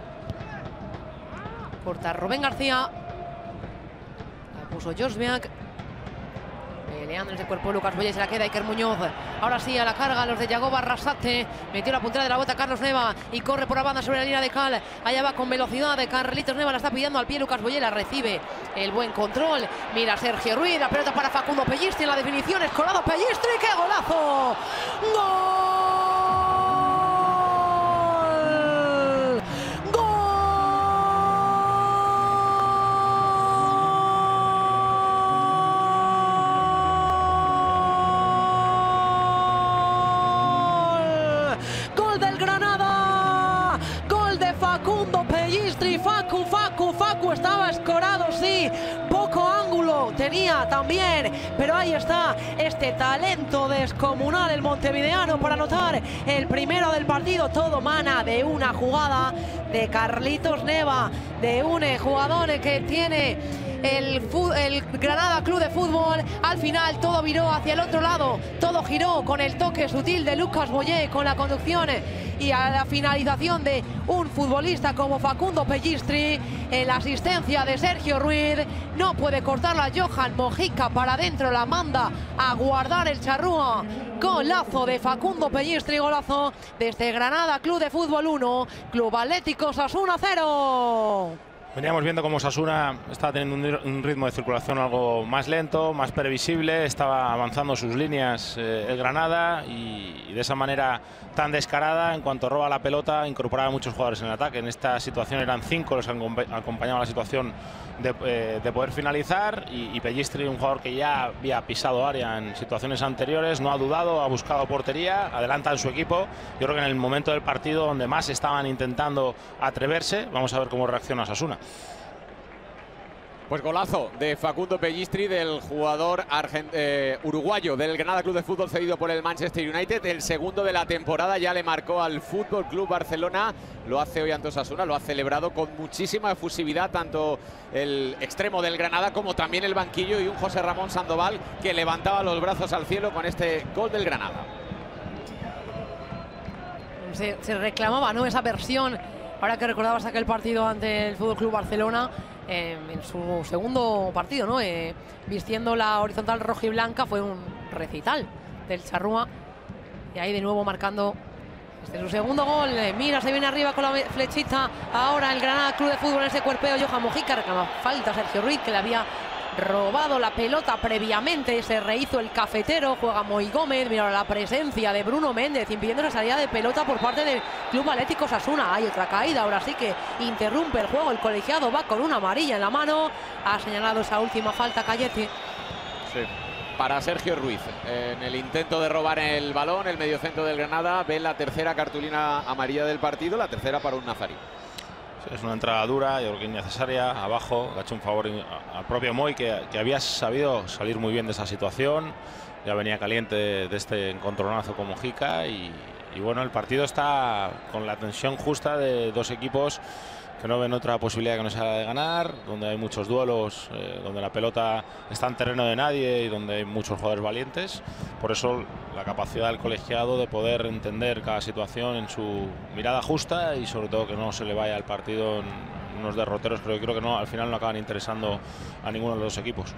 Corta Rubén García. La puso Josbiak. Peleando en ese cuerpo Lucas Boye, se la queda Iker Muñoz. Ahora sí, a la carga los de Yagoba Arrasate. Metió la puntera de la bota Carlos Neva y corre por la banda sobre la línea de cal. Allá va con velocidad de Carlitos Neva, la está pidiendo al pie Lucas Boye, la recibe. El buen control. Mira Sergio Ruiz, la pelota para Facundo Pellistri en la definición. Escolado Pellistri, ¡qué golazo! ¡Gol! Facu, Facu, Facu estaba escorado, sí, poco ángulo tenía también, pero ahí está este talento descomunal el montevideano para anotar el primero del partido. Todo mana de una jugada de Carlitos Neva, de un jugador que tiene el, el Granada Club de Fútbol. Al final todo viró hacia el otro lado, todo giró con el toque sutil de Lucas Boye, con la conducción y a la finalización de un futbolista como Facundo Pellistri. En la asistencia de Sergio Ruiz, no puede cortarla Johan Mojica, para adentro la manda a guardar el Charrúa. Golazo de Facundo Pellistri, golazo desde Granada Club de Fútbol uno, Club Atlético Osasuna cero. Veníamos viendo cómo Osasuna estaba teniendo un ritmo de circulación algo más lento, más previsible, estaba avanzando sus líneas eh, el Granada y, y de esa manera tan descarada, en cuanto roba la pelota, incorporaba a muchos jugadores en el ataque. En esta situación eran cinco los que acompañaban la situación de, eh, de poder finalizar y, y Pellistri, un jugador que ya había pisado área en situaciones anteriores, no ha dudado, ha buscado portería, adelanta en su equipo. Yo creo que en el momento del partido donde más estaban intentando atreverse, vamos a ver cómo reacciona Osasuna. Pues golazo de Facundo Pellistri, del jugador eh, uruguayo del Granada Club de Fútbol, cedido por el Manchester United. El segundo de la temporada, ya le marcó al Fútbol Club Barcelona. Lo hace hoy ante Osasuna, lo ha celebrado con muchísima efusividad tanto el extremo del Granada como también el banquillo, y un José Ramón Sandoval que levantaba los brazos al cielo con este gol del Granada. Se, se reclamaba, ¿no?, esa versión, ahora que recordabas aquel partido ante el Fútbol Club Barcelona, eh, en su segundo partido, ¿no?, eh, vistiendo la horizontal roja y blanca. Fue un recital del Charrúa y ahí de nuevo marcando este su segundo gol. Eh, mira, se viene arriba con la flechita ahora el Granada Club de Fútbol en ese cuerpeo. Johan Mojica reclama falta Sergio Ruiz, que le había robado la pelota previamente. Se rehizo el cafetero, juega Moy Gómez. Mira la presencia de Bruno Méndez impidiendo esa salida de pelota por parte del Club Atlético Osasuna. Hay otra caída, ahora sí que interrumpe el juego el colegiado, va con una amarilla en la mano. Ha señalado esa última falta Cayeti. Sí, para Sergio Ruiz, en el intento de robar el balón, el mediocentro del Granada ve la tercera cartulina amarilla del partido, la tercera para un nazarí. Es una entrada dura, yo creo que innecesaria, abajo, le ha hecho un favor al propio Moy, que, que había sabido salir muy bien de esa situación, ya venía caliente de, de este encontronazo con Mojica y, y bueno, el partido está con la tensión justa de dos equipos que no ven otra posibilidad que no sea la de ganar, donde hay muchos duelos, eh, donde la pelota está en terreno de nadie y donde hay muchos jugadores valientes. Por eso la capacidad del colegiado de poder entender cada situación en su mirada justa y sobre todo que no se le vaya al partido en unos derroteros, pero yo creo que no, al final no acaban interesando a ninguno de los dos equipos.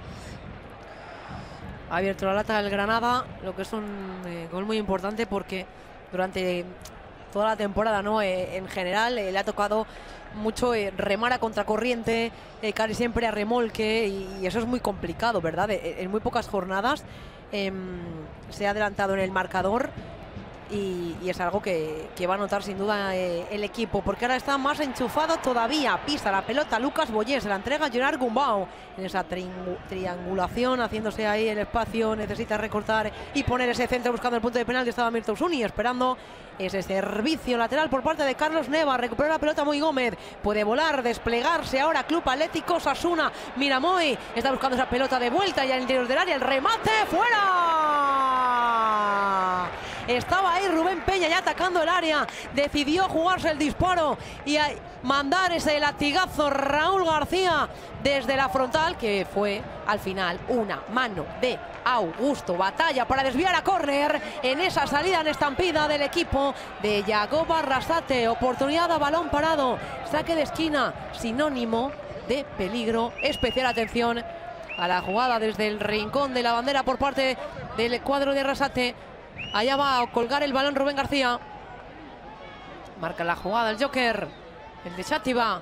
Ha abierto la lata del Granada, lo que es un eh, gol muy importante porque durante toda la temporada, ¿no?, eh, en general eh, le ha tocado mucho eh, remar a contracorriente, eh, casi siempre a remolque, y, y eso es muy complicado, ¿verdad? Eh, en muy pocas jornadas eh, se ha adelantado en el marcador y, y es algo que, que va a notar sin duda eh, el equipo, porque ahora está más enchufado todavía. Pisa la pelota Lucas Boye, se la entrega a Gerard Gumbau en esa tri triangulación, haciéndose ahí el espacio. Necesita recortar y poner ese centro buscando el punto de penal. Estaba Mirto Usuni esperando ese servicio lateral por parte de Carlos Neva. Recupera la pelota Moy Gómez, puede volar, desplegarse ahora Club Atlético Osasuna. Mira Moy, está buscando esa pelota de vuelta ya al interior del área, el remate fuera. Estaba ahí Rubén Peña ya atacando el área. Decidió jugarse el disparo y a mandar ese latigazo Raúl García desde la frontal, que fue al final una mano de Augusto Batalla para desviar a córner en esa salida en estampida del equipo de Yagoba Arrasate. Oportunidad a balón parado, saque de esquina, sinónimo de peligro. Especial atención a la jugada desde el rincón de la bandera por parte del cuadro de Arrasate. Allá va a colgar el balón Rubén García. Marca la jugada el Joker, el de Chátiva.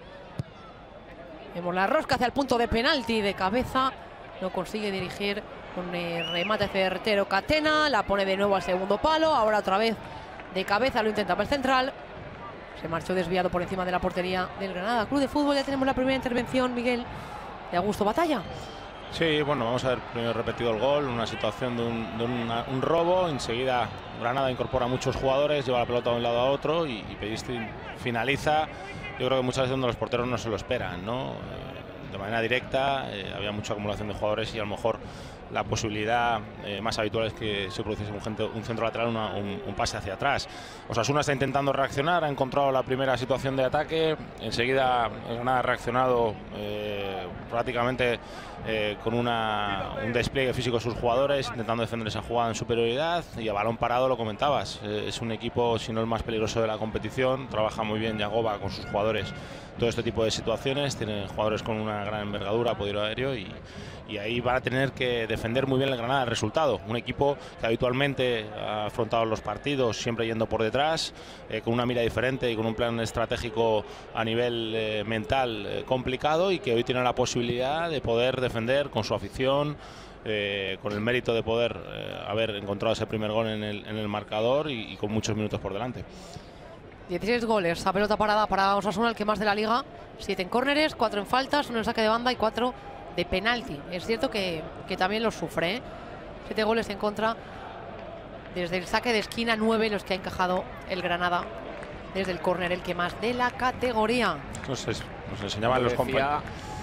Vemos la rosca hacia el punto de penalti de cabeza. No consigue dirigir con el remate certero Catena. La pone de nuevo al segundo palo. Ahora otra vez de cabeza lo intenta para el central. Se marchó desviado por encima de la portería del Granada Club de Fútbol. Ya tenemos la primera intervención, Miguel, de Augusto Batalla. Sí, bueno, vamos a ver primero repetido el gol, una situación de un, de una, un robo. Enseguida Granada incorpora a muchos jugadores, lleva la pelota de un lado a otro y, y Pellisti finaliza. Yo creo que muchas veces donde los porteros no se lo esperan, ¿no? Eh, de manera directa, eh, había mucha acumulación de jugadores y a lo mejor la posibilidad eh, más habitual es que se produciese un, gente, un centro lateral, una, un, un pase hacia atrás. Osasuna está intentando reaccionar, ha encontrado la primera situación de ataque, enseguida Granada ha reaccionado eh, prácticamente eh, con una, un despliegue físico de sus jugadores, intentando defender esa jugada en superioridad, y a balón parado lo comentabas, eh, es un equipo, si no el más peligroso de la competición, trabaja muy bien Yagoba con sus jugadores todo este tipo de situaciones, tienen jugadores con una gran envergadura, poder aéreo, y, y ahí van a tener que defender muy bien el Granada el resultado. Un equipo que habitualmente ha afrontado los partidos siempre yendo por detrás, eh, con una mira diferente y con un plan estratégico a nivel eh, mental eh, complicado, y que hoy tiene la posibilidad de poder defender con su afición, eh, con el mérito de poder eh, haber encontrado ese primer gol en el, en el marcador y, y con muchos minutos por delante. dieciséis goles a pelota parada para Osasuna, el que más de la liga. siete en córneres, cuatro en faltas, uno en saque de banda y cuatro de penalti. Es cierto que, que también los sufre, ¿eh? siete goles en contra. Desde el saque de esquina, nueve los que ha encajado el Granada. Desde el córner, el que más de la categoría. No sé, nos enseñaban los compañeros.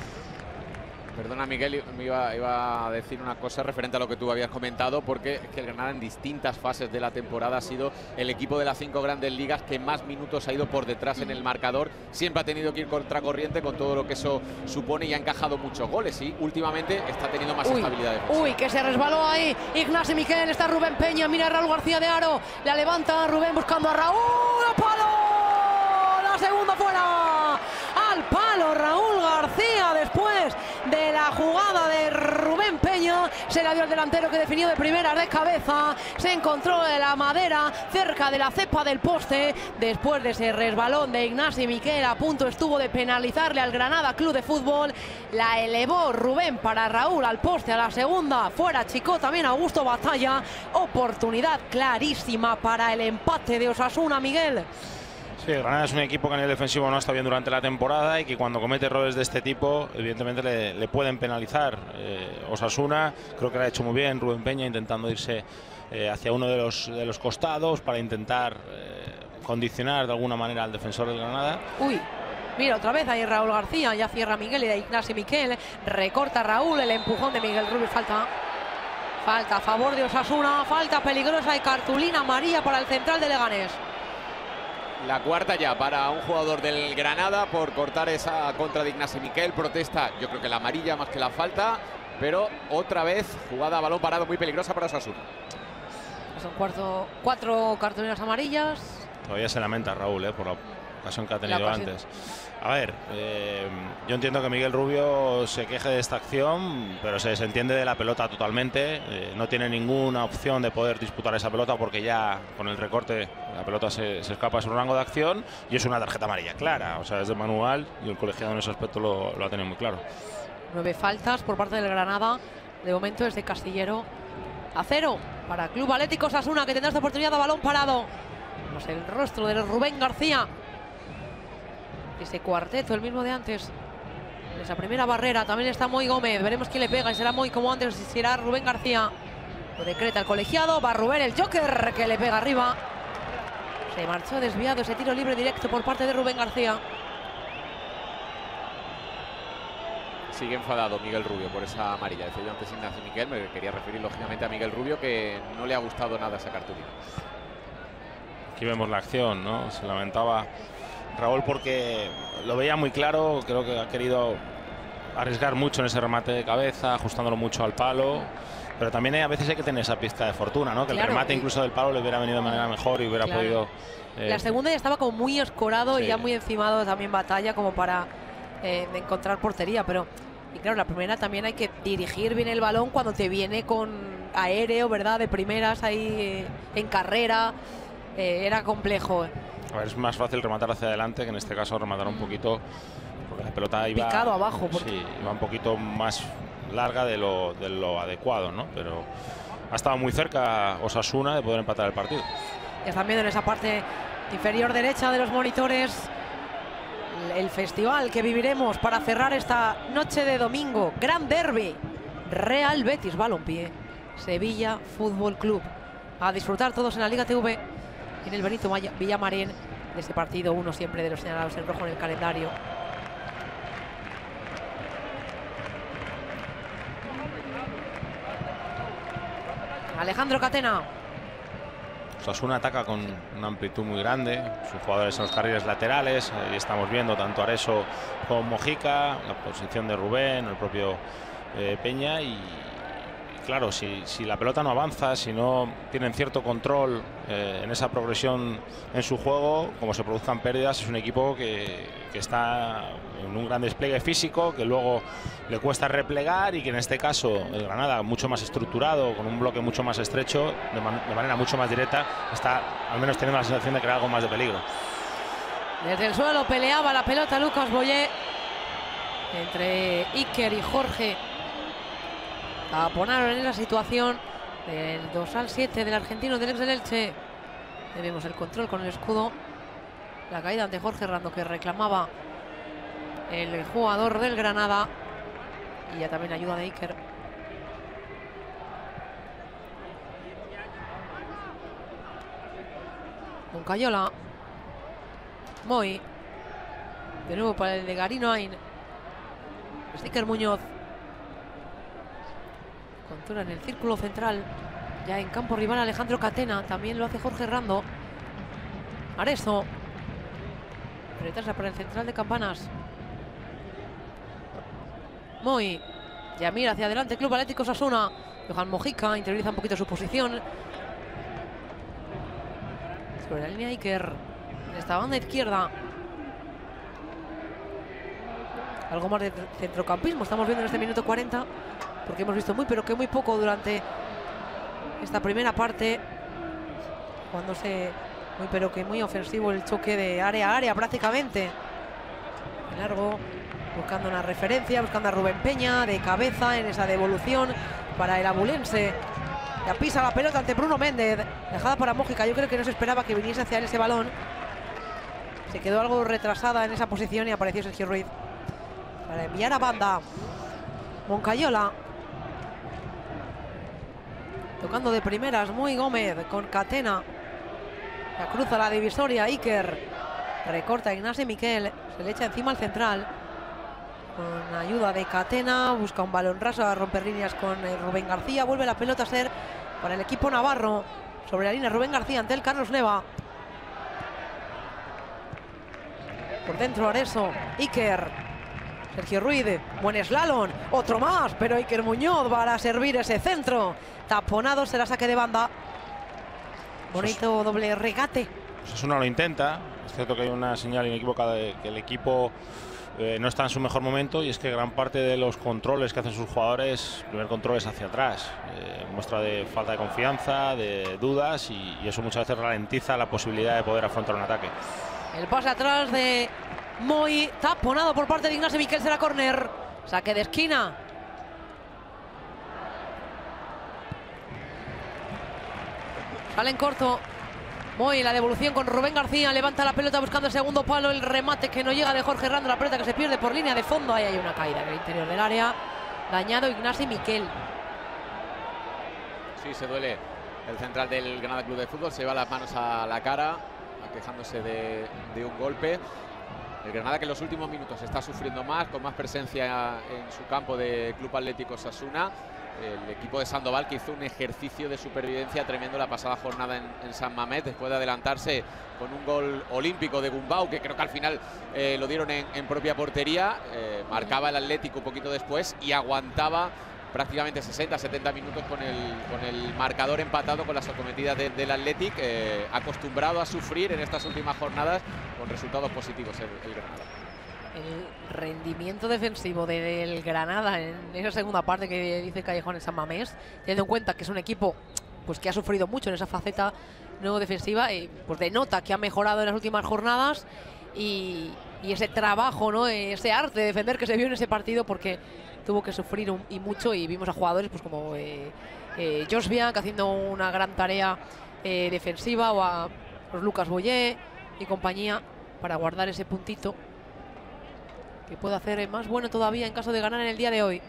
Perdona, Miguel, me iba, iba a decir una cosa referente a lo que tú habías comentado, porque es que el Granada en distintas fases de la temporada ha sido el equipo de las cinco grandes ligas que más minutos ha ido por detrás en el marcador. Siempre ha tenido que ir contracorriente con todo lo que eso supone y ha encajado muchos goles, y últimamente está teniendo más uy, estabilidad defensiva. Uy, que se resbaló ahí Ignacio Miquel, está Rubén Peña, mira a Raúl García de Aro, la levanta Rubén buscando a Raúl, ¡a palo! La segunda fuera, al palo Raúl García después de la jugada de Rubén Peña. Se la dio el delantero, que definió de primera de cabeza, se encontró de la madera cerca de la cepa del poste después de ese resbalón de Ignacio Miquel. A punto estuvo de penalizarle al Granada Club de Fútbol, la elevó Rubén para Raúl al poste, a la segunda fuera Chico también Augusto Batalla. Oportunidad clarísima para el empate de Osasuna, Miguel. Sí, Granada es un equipo que a nivel defensivo no está bien durante la temporada y que cuando comete errores de este tipo, evidentemente le, le pueden penalizar. Eh, Osasuna creo que lo ha hecho muy bien Rubén Peña, intentando irse eh, hacia uno de los, de los costados para intentar eh, condicionar de alguna manera al defensor del Granada. Uy, mira otra vez ahí Raúl García, ya cierra Miguel y de Ignacio Miquel, recorta Raúl, el empujón de Miguel Rubio, falta. Falta a favor de Osasuna, falta peligrosa y cartulina amarilla para el central de Leganés. La cuarta ya para un jugador del Granada por cortar esa contra de Ignacio Miquel. Protesta, yo creo que la amarilla más que la falta, pero otra vez jugada a balón parado muy peligrosa para Osasuna. Son cuarto, cuatro cartulinas amarillas. Todavía se lamenta Raúl eh, por la ocasión que ha tenido antes. A ver, eh, yo entiendo que Miguel Rubio se queje de esta acción, pero se desentiende de la pelota totalmente. Eh, no tiene ninguna opción de poder disputar esa pelota porque ya con el recorte la pelota se, se escapa de su rango de acción y es una tarjeta amarilla clara. O sea, es de manual y el colegiado en ese aspecto lo, lo ha tenido muy claro. Nueve faltas por parte del Granada. De momento es de Castillero a cero para Club Atlético Osasuna, que tendrá esta oportunidad a balón parado. Vemos el rostro de Rubén García. Ese cuarteto, el mismo de antes. Esa primera barrera también está Moy Gómez. Veremos quién le pega y será Moy como antes, si será Rubén García. Lo decreta el colegiado. Va Rubén, el Joker, que le pega arriba. Se marchó desviado ese tiro libre directo por parte de Rubén García. Sigue enfadado Miguel Rubio por esa amarilla. Decía yo antes Ignacio Miquel, me quería referir lógicamente a Miguel Rubio, que no le ha gustado nada esa cartulina. Aquí vemos la acción, ¿no? Se lamentaba Raúl porque lo veía muy claro. Creo que ha querido arriesgar mucho en ese remate de cabeza, ajustándolo mucho al palo. Pero también hay, a veces hay que tener esa pizca de fortuna, ¿no? Que claro, el remate y... incluso del palo le hubiera venido de manera mejor y hubiera claro. podido... Eh... La segunda ya estaba como muy escorado sí. y ya muy encimado también Batalla como para eh, encontrar portería, pero... Y claro, la primera también hay que dirigir bien el balón cuando te viene con aéreo, ¿verdad? De primeras ahí eh, en carrera. Eh, era complejo. A ver, es más fácil rematar hacia adelante que en este caso rematar un poquito, porque la pelota iba... Picado abajo. Porque... Sí, iba un poquito más larga de lo, de lo adecuado, ¿no? Pero ha estado muy cerca Osasuna de poder empatar el partido. Ya están viendo en esa parte inferior derecha de los monitores el festival que viviremos para cerrar esta noche de domingo. Gran derbi. Real Betis Balompié, Sevilla Fútbol Club. A disfrutar todos en la Liga T V en el Benito Villamarín de este partido, uno siempre de los señalados en rojo en el calendario. Alejandro Catena. Osasuna ataca con una amplitud muy grande, sus jugadores en los carriles laterales, ahí estamos viendo tanto Areso como Mojica, la posición de Rubén, el propio eh, Peña, y, y claro, si, si la pelota no avanza, si no tienen cierto control eh, en esa progresión en su juego, como se produzcan pérdidas, es un equipo que, que está en un gran despliegue físico, que luego le cuesta replegar y que en este caso el Granada, mucho más estructurado, con un bloque mucho más estrecho, de, man de manera mucho más directa, está al menos teniendo la sensación de crear algo más de peligro. Desde el suelo peleaba la pelota Lucas Boyé entre Iker y Jorge. Taponaron en la situación del dos al siete del argentino del ex del Elche. Ahí vemos el control con el escudo. La caída ante Jorge Rando que reclamaba el jugador del Granada. Y ya también ayuda de Iker. Moncayola. Moy. De nuevo para el de Garinoain. Iker Muñoz. Contura en el círculo central. Ya en campo rival Alejandro Catena. También lo hace Jorge Rando. Areso. Retrasa para el central de Campanas. Moy. Ya mira hacia adelante Club Atlético Osasuna. Johan Mojica interioriza un poquito su posición. Sobre la línea Iker. En esta banda izquierda. Algo más de centrocampismo estamos viendo en este minuto cuarenta. Porque hemos visto muy pero que muy poco durante esta primera parte. Cuando se muy pero que muy ofensivo el choque de área a área prácticamente. Largo. Buscando una referencia, buscando a Rubén Peña de cabeza en esa devolución para el abulense. Ya pisa la pelota ante Bruno Méndez. Dejada para Mojica. Yo creo que no se esperaba que viniese hacia él ese balón. Se quedó algo retrasada en esa posición y apareció Sergio Ruiz para enviar a banda. Moncayola. Tocando de primeras muy Gómez con Catena. La cruza la divisoria Iker. Recorta Ignacio Miquel. Se le echa encima al central. Con ayuda de Catena, busca un balón raso a romper líneas con eh, Rubén García. Vuelve la pelota a ser para el equipo navarro. Sobre la línea Rubén García ante el Carlos Neva. Por dentro Areso, Iker. Sergio Ruiz, buen slalom. Otro más, pero Iker Muñoz para servir ese centro. Taponado, será saque de banda. Bonito doble regate. Pues uno lo intenta. Es cierto que hay una señal inequívoca de que el equipo Eh, no está en su mejor momento, y es que gran parte de los controles que hacen sus jugadores, el primer control es hacia atrás, eh, muestra de falta de confianza, de dudas, y, y eso muchas veces ralentiza la posibilidad de poder afrontar un ataque. El pase atrás de Moy, taponado por parte de Ignacio Miquel, será córner, saque de esquina. Sale en corto Moy, la devolución con Rubén García, levanta la pelota buscando el segundo palo, el remate que no llega de Jorge Rando, la pelota que se pierde por línea de fondo. Ahí hay una caída en el interior del área, dañado Ignacio Miquel. Sí, se duele el central del Granada Club de Fútbol, se lleva las manos a la cara, quejándose de, de un golpe. El Granada que en los últimos minutos está sufriendo más, con más presencia en su campo de Club Atlético Osasuna. El equipo de Sandoval que hizo un ejercicio de supervivencia tremendo la pasada jornada en, en San Mamés, después de adelantarse con un gol olímpico de Gumbau, que creo que al final eh, lo dieron en, en propia portería. Eh, marcaba el Atlético un poquito después y aguantaba prácticamente sesenta setenta minutos con el, con el marcador empatado, con las acometidas de, del Athletic, eh, acostumbrado a sufrir en estas últimas jornadas con resultados positivos el, el Granada. El rendimiento defensivo del Granada en esa segunda parte que dice Callejón en San Mamés, teniendo en cuenta que es un equipo pues que ha sufrido mucho en esa faceta no defensiva, y pues denota que ha mejorado en las últimas jornadas, y, y ese trabajo, ¿no?, ese arte de defender que se vio en ese partido, porque tuvo que sufrir un, y mucho, y vimos a jugadores pues como eh, eh, Josh Bianc haciendo una gran tarea eh, defensiva, o a pues, Lucas Boyé y compañía, para guardar ese puntito que puede hacer más bueno todavía en caso de ganar en el día de hoy.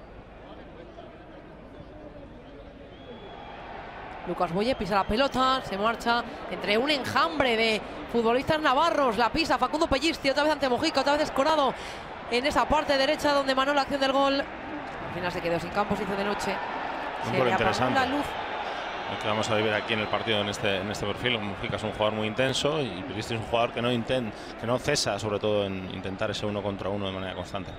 Lucas Boyé pisa la pelota, se marcha entre un enjambre de futbolistas navarros, la pisa Facundo Pellistri, otra vez ante Mojica, otra vez escorado en esa parte derecha donde manó la acción del gol. Al final se quedó sin campo, se hizo de noche. Un Se gol le apagó interesante la luz. el que vamos a vivir aquí en el partido, en este, en este perfil. Mojica es un jugador muy intenso y Pellistri es un jugador que no, intent, que no cesa, sobre todo en intentar ese uno contra uno de manera constante.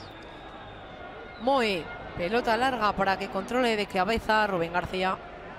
Muy pelota larga para que controle de cabeza Rubén García.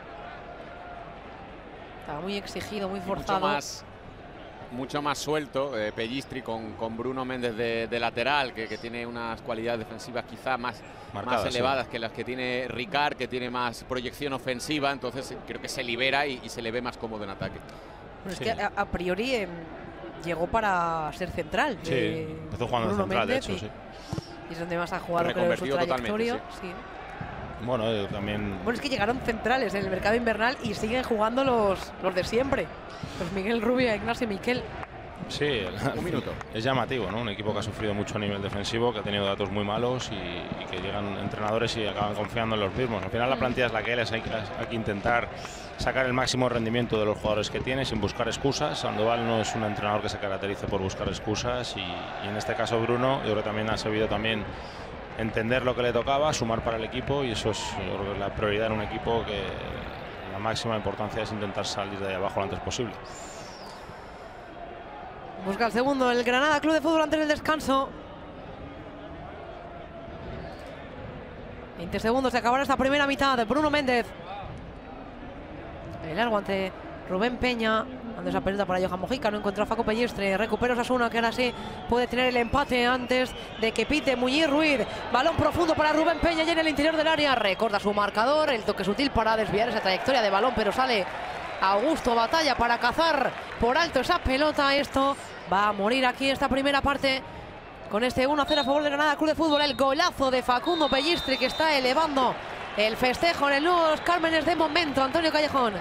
Está muy exigido, muy forzado. Mucho más, mucho más suelto eh, Pellistri con, con Bruno Méndez de, de lateral, que, que tiene unas cualidades defensivas quizá más, Marcadas, más elevadas, sí, que las que tiene Ricard, que tiene más proyección ofensiva. Entonces creo que se libera y, y se le ve más cómodo en ataque. Bueno, Sí. es que a, a priori eh, llegó para ser central. Sí, eh, empezó jugando de Bruno central, de Méndez, hecho, y, sí. y es donde más ha jugado, creo, en su Reconvertido totalmente, trayectoria. Sí. Bueno, eh, también... Bueno, es que llegaron centrales en el mercado invernal y siguen jugando los, los de siempre. Pues Miguel Rubio, Ignacio Miquel. Sí, Un minuto. Es llamativo, ¿no? Un equipo que ha sufrido mucho a nivel defensivo, que ha tenido datos muy malos y, y que llegan entrenadores y acaban confiando en los mismos. Al final la plantilla es la que es, hay que, hay que intentar sacar el máximo rendimiento de los jugadores que tiene sin buscar excusas. Sandoval no es un entrenador que se caracterice por buscar excusas y, y en este caso Bruno, yo creo que también ha sabido también entender lo que le tocaba, sumar para el equipo, y eso es yo creo que la prioridad en un equipo, que la máxima importancia es intentar salir de ahí abajo lo antes posible. Busca el segundo el Granada Club de Fútbol antes del descanso. veinte segundos de acabar esta primera mitad de Bruno Méndez. El largo ante Rubén Peña. Dando esa pelota para Johan Mojica, no encontró a Facu Pellistri. Recupera Osasuna, que ahora sí puede tener el empate antes de que pite Muñiz Ruiz. Balón profundo para Rubén Peña y en el interior del área. Recorta su marcador. El toque sutil para desviar esa trayectoria de balón, pero sale Augusto Batalla para cazar por alto esa pelota. Esto va a morir aquí esta primera parte con este uno a cero a favor de Granada Club de Fútbol. El golazo de Facundo Pellistri, que está elevando el festejo en el nuevo Los Cármenes de momento. Antonio Callejón.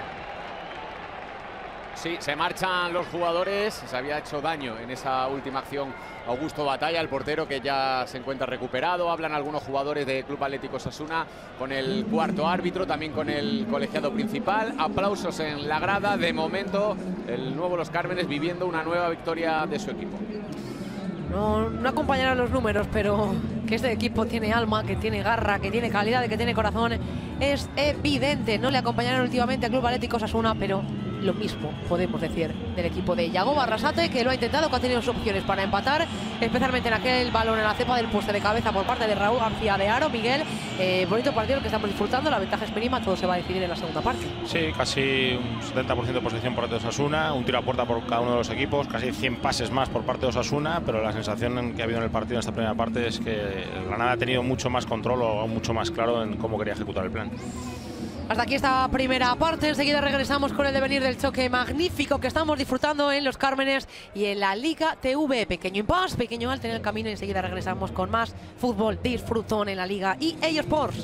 Sí, se marchan los jugadores. Se había hecho daño en esa última acción Augusto Batalla, el portero, que ya se encuentra recuperado. Hablan algunos jugadores del Club Atlético Osasuna con el cuarto árbitro, también con el colegiado principal. Aplausos en la grada. De momento, el nuevo Los Cármenes viviendo una nueva victoria de su equipo. No, no acompañarán los números, pero que este equipo tiene alma, que tiene garra, que tiene calidad, que tiene corazón, es evidente. No le acompañarán últimamente al Club Atlético Osasuna, pero lo mismo podemos decir del equipo de Yago Barrasate, que lo ha intentado, que ha tenido sus opciones para empatar, especialmente en aquel balón en la cepa del poste de cabeza por parte de Raúl García de Aro. Miguel, eh, bonito partido que estamos disfrutando, la ventaja es mínima, todo se va a decidir en la segunda parte. Sí, casi un setenta por ciento de posesión por parte de Osasuna, un tiro a puerta por cada uno de los equipos, casi cien pases más por parte de Osasuna, pero la sensación que ha habido en el partido en esta primera parte es que el Granada ha tenido mucho más control o mucho más claro en cómo quería ejecutar el plan. Hasta aquí esta primera parte. Enseguida regresamos con el devenir del choque magnífico que estamos disfrutando en Los Cármenes y en la Liga T V. Pequeño impasse, pequeño alto en el camino. Y enseguida regresamos con más fútbol disfrutón en la Liga E A Sports.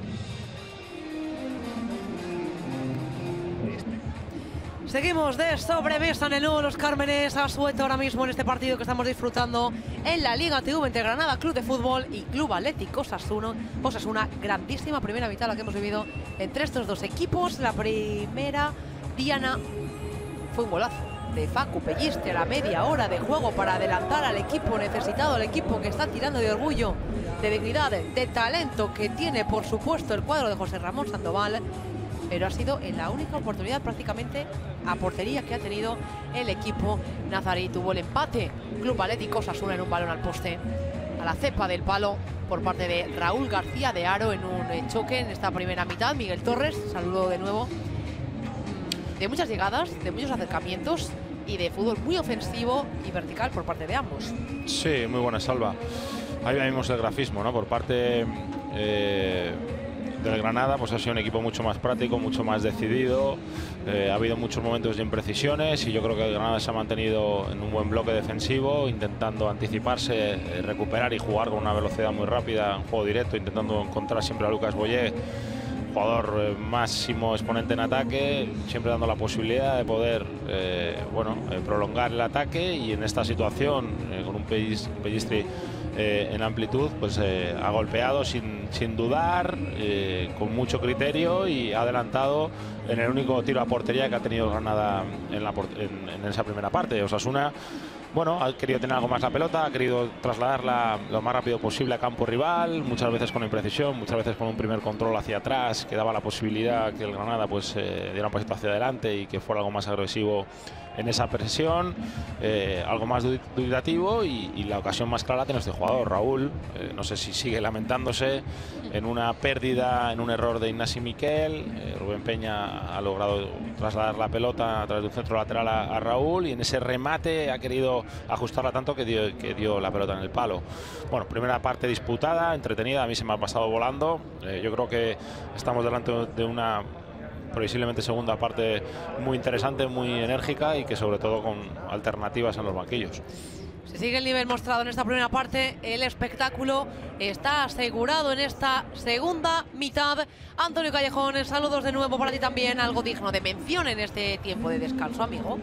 Seguimos de sobremesa en el nuevo Los Cármenes. A suelto ahora mismo en este partido que estamos disfrutando en la Liga T V entre Granada Club de Fútbol y Club Atlético Osasuna. Osasuna, grandísima primera mitad la que hemos vivido entre estos dos equipos. La primera, Diana, fue un golazo. de Facu Pelliste a la media hora de juego para adelantar al equipo necesitado, al equipo que está tirando de orgullo, de dignidad, de talento que tiene, por supuesto, el cuadro de José Ramón Sandoval. Pero ha sido en la única oportunidad prácticamente a portería que ha tenido el equipo nazarí. Tuvo el empate Club Atlético Osasuna en un balón al poste, a la cepa del palo por parte de Raúl García de Haro en un choque en esta primera mitad. Miguel Torres, saludo de nuevo. De muchas llegadas, de muchos acercamientos y de fútbol muy ofensivo y vertical por parte de ambos. Sí, muy buena salva. Ahí vimos el grafismo, ¿no? Por parte eh, del Granada, pues ha sido un equipo mucho más práctico, mucho más decidido. Eh, ha habido muchos momentos de imprecisiones y yo creo que el Granada se ha mantenido en un buen bloque defensivo, intentando anticiparse, eh, recuperar y jugar con una velocidad muy rápida en juego directo, intentando encontrar siempre a Lucas Boyé, jugador eh, máximo exponente en ataque, siempre dando la posibilidad de poder eh, bueno, eh, prolongar el ataque, y en esta situación, eh, con un Pellistri eh, en amplitud, pues eh, ha golpeado sin, sin dudar, eh, con mucho criterio, y ha adelantado en el único tiro a portería que ha tenido Granada en, la, en, en esa primera parte. Osasuna, bueno, ha querido tener algo más la pelota, ha querido trasladarla lo más rápido posible a campo rival, muchas veces con imprecisión, muchas veces con un primer control hacia atrás que daba la posibilidad que el Granada pues eh, diera un pasito hacia adelante y que fuera algo más agresivo en esa presión, eh, algo más dubitativo, y, y la ocasión más clara tiene este jugador, Raúl. Eh, no sé si sigue lamentándose en una pérdida, en un error de Ignasi Miquel. Eh, Rubén Peña ha logrado trasladar la pelota a través de un centro lateral a, a Raúl, y en ese remate ha querido ajustarla tanto que dio, que dio la pelota en el palo. Bueno, primera parte disputada, entretenida, a mí se me ha pasado volando. Eh, yo creo que estamos delante de una previsiblemente segunda parte muy interesante, muy enérgica, y que sobre todo con alternativas en los banquillos. Si sigue el nivel mostrado en esta primera parte, el espectáculo está asegurado en esta segunda mitad. Antonio Callejón, saludos de nuevo para ti también. Algo digno de mención en este tiempo de descanso, amigo.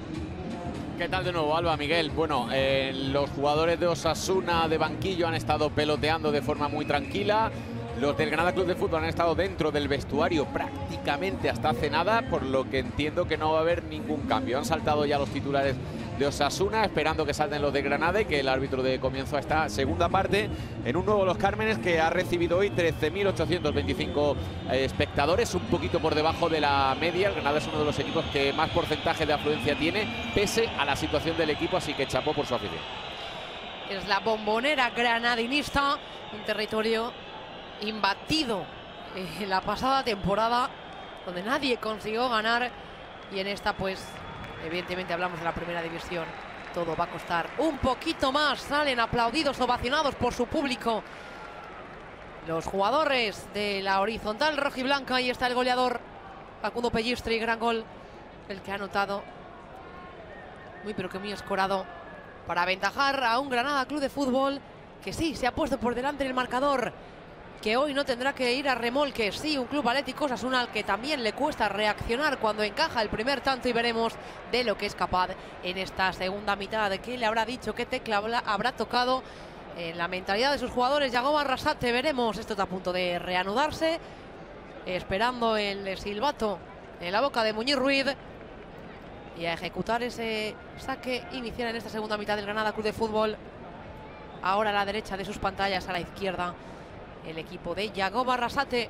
¿Qué tal de nuevo, Alba, Miguel? Bueno, eh, los jugadores de Osasuna de banquillo han estado peloteando de forma muy tranquila. Los del Granada Club de Fútbol han estado dentro del vestuario prácticamente hasta hace nada, por lo que entiendo que no va a haber ningún cambio. Han saltado ya los titulares de Osasuna, esperando que salten los de Granada y que el árbitro dé comienzo a esta segunda parte en un nuevo Los Cármenes que ha recibido hoy trece mil ochocientos veinticinco eh, espectadores, un poquito por debajo de la media. El Granada es uno de los equipos que más porcentaje de afluencia tiene, pese a la situación del equipo, así que chapó por su afición. Es la Bombonera granadinista, un territorio imbatido en la pasada temporada, donde nadie consiguió ganar, y en esta pues evidentemente hablamos de la primera división, todo va a costar un poquito más. Salen aplaudidos, ovacionados por su público los jugadores de la horizontal rojiblanca. Ahí está el goleador Facundo Pellistri, gran gol el que ha anotado, muy pero que muy escorado, para aventajar a un Granada Club de Fútbol que sí, se ha puesto por delante en el marcador, que hoy no tendrá que ir a remolque. Sí, un Club Atlético Osasuna al que también le cuesta reaccionar cuando encaja el primer tanto, y veremos de lo que es capaz en esta segunda mitad. ¿De qué le habrá dicho? ¿Qué tecla habrá tocado en la mentalidad de sus jugadores? Yagoba Arrasate, veremos. Esto está a punto de reanudarse, esperando el silbato en la boca de Muñiz Ruiz, y a ejecutar ese saque inicial en esta segunda mitad del Granada Club de Fútbol. Ahora a la derecha de sus pantallas, a la izquierda, el equipo de Yagoba Arrasate.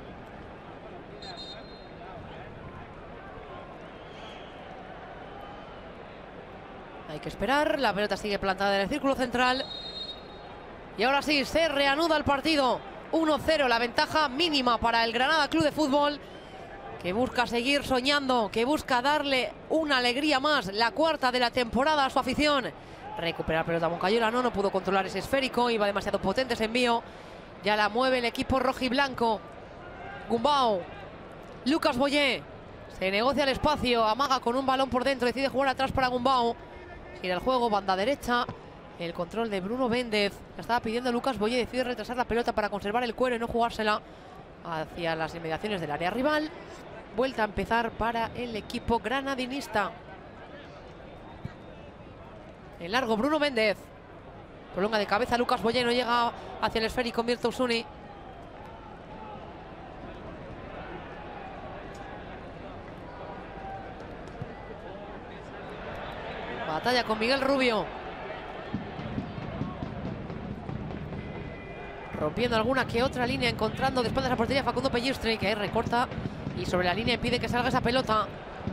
Hay que esperar, la pelota sigue plantada en el círculo central. Y ahora sí, se reanuda el partido. uno cero, la ventaja mínima para el Granada Club de Fútbol, que busca seguir soñando, que busca darle una alegría más, la cuarta de la temporada, a su afición. Recupera la pelota Moncayola, no, no pudo controlar ese esférico, iba demasiado potente ese envío. Ya la mueve el equipo rojiblanco. Gumbau, Lucas Boyé, se negocia el espacio, amaga con un balón por dentro, decide jugar atrás para Gumbau. Gira el juego, banda derecha, el control de Bruno Méndez. La estaba pidiendo Lucas Boyé, decide retrasar la pelota para conservar el cuero y no jugársela hacia las inmediaciones del área rival. Vuelta a empezar para el equipo granadinista. En largo, Bruno Méndez. Prolonga de cabeza Lucas Boyé, no llega hacia el esférico Mirta Usuni. batalla con Miguel Rubio. Rompiendo alguna que otra línea, encontrando de espaldas a portería Facundo Pellistri, que ahí recorta y sobre la línea impide que salga esa pelota.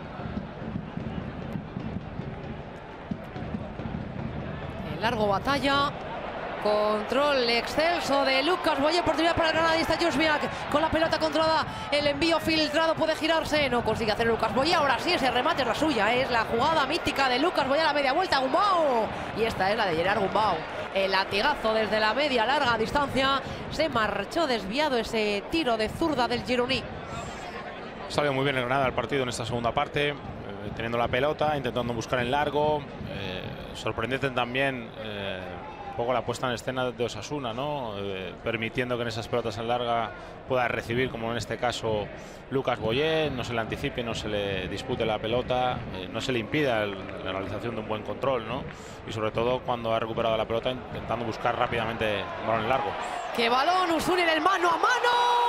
En largo batalla. Control excelso de Lucas Boyer, oportunidad para el granadista Jóźwiak, con la pelota controlada, el envío filtrado, puede girarse, no consigue hacer Lucas Boyer. Ahora sí, ese remate es la suya, es la jugada mítica de Lucas Boyer a la media vuelta, Gumbau, y esta es la de Gerard Gumbau. El latigazo desde la media larga distancia, se marchó desviado ese tiro de zurda del gironí. Salió muy bien el Granada al partido en esta segunda parte, eh, teniendo la pelota, intentando buscar en largo, eh, sorprendente también eh, un poco la puesta en escena de Osasuna, ¿no? Eh, permitiendo que en esas pelotas en larga pueda recibir, como en este caso Lucas Boyer, no se le anticipe, no se le dispute la pelota, eh, no se le impida el, la realización de un buen control, ¿no? Y sobre todo cuando ha recuperado la pelota intentando buscar rápidamente el balón en largo. ¡Qué balón! Usuni en el mano a mano.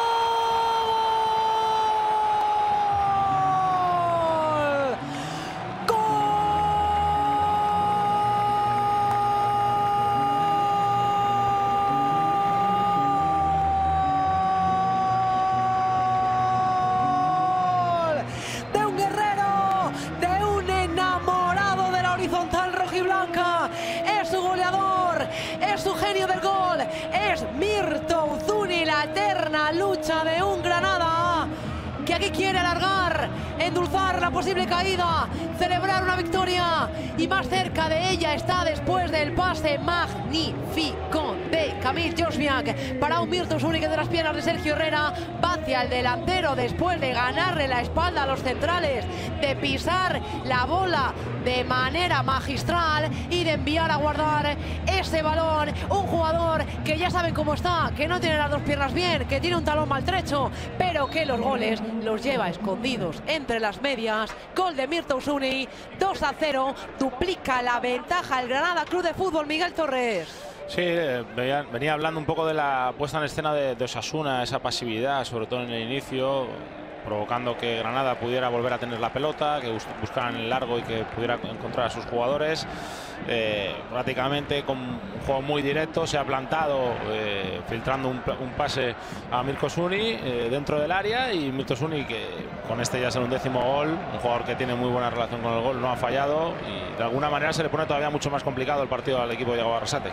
Lucha de un Granada que aquí quiere alargar, endulzar la posible caída, celebrar una victoria, y más cerca de ella está después del pase magnífico de Kamil Jóźwiak para un Mirto Usuni, que de las piernas de Sergio Herrera va hacia el delantero después de ganarle la espalda a los centrales, de pisar la bola de manera magistral y de enviar a guardar ese balón. Un jugador que ya saben cómo está, que no tiene las dos piernas bien, que tiene un talón maltrecho, pero que los goles los lleva escondidos entre las medias. Gol de Mirto Usuni, dos a cero, duplica la ventaja el Granada Club de Fútbol. Miguel Torres. Sí, venía, venía hablando un poco de la puesta en escena de, de Osasuna, esa pasividad, sobre todo en el inicio, provocando que Granada pudiera volver a tener la pelota, que buscaran el largo y que pudiera encontrar a sus jugadores. Eh, prácticamente con un juego muy directo, se ha plantado eh, filtrando un, un pase a Mirko Usuni eh, dentro del área, y Mirko Usuni, que con este ya es el undécimo gol, un jugador que tiene muy buena relación con el gol, no ha fallado, y de alguna manera se le pone todavía mucho más complicado el partido al equipo de Diego Arrasate,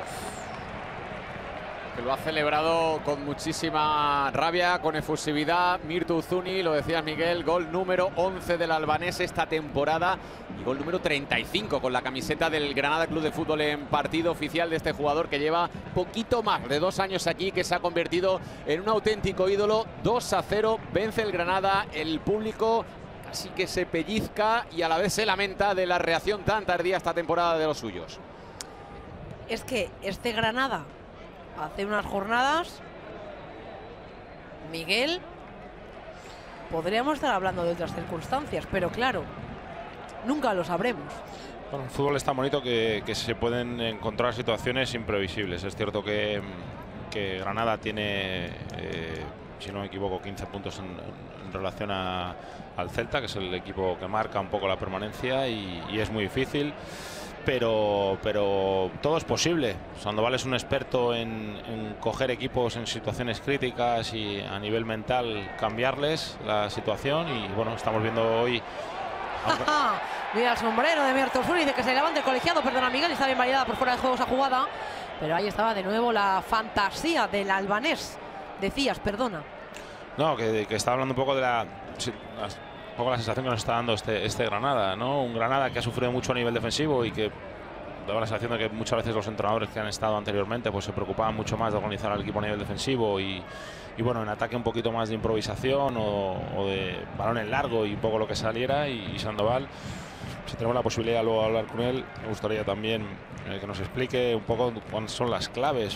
que lo ha celebrado con muchísima rabia, con efusividad. Mirto Usuni, lo decías Miguel, gol número once del albanés esta temporada y gol número treinta y cinco con la camiseta del Granada Club de Fútbol en partido oficial de este jugador que lleva poquito más de dos años aquí, que se ha convertido en un auténtico ídolo. Dos a cero, vence el Granada, el público casi que se pellizca y a la vez se lamenta de la reacción tan tardía esta temporada de los suyos. Es que este Granada hace unas jornadas, Miguel, podríamos estar hablando de otras circunstancias, pero claro, nunca lo sabremos. Bueno, el fútbol es tan bonito que, que se pueden encontrar situaciones imprevisibles. Es cierto que, que Granada tiene, eh, si no me equivoco, quince puntos en, en relación a, al Celta, que es el equipo que marca un poco la permanencia, y, y es muy difícil. Pero, pero todo es posible. Sandoval es un experto en, en coger equipos en situaciones críticas y a nivel mental cambiarles la situación, y bueno, estamos viendo hoy. Mira el sombrero de Mirto Usuni, dice que se levante el colegiado, perdona Miguel, está bien validada por fuera de juego esa jugada, pero ahí estaba de nuevo la fantasía del albanés. Decías, perdona. No, que, que está hablando un poco de la, un poco la sensación que nos está dando este, este Granada, ¿no? Un Granada que ha sufrido mucho a nivel defensivo y que daba la sensación de que muchas veces los entrenadores que han estado anteriormente pues se preocupaban mucho más de organizar al equipo a nivel defensivo y, y bueno, en ataque un poquito más de improvisación o, o de balón en largo y un poco lo que saliera. Y, y Sandoval, si tenemos la posibilidad luego de hablar con él, me gustaría también eh, que nos explique un poco cuáles son las claves.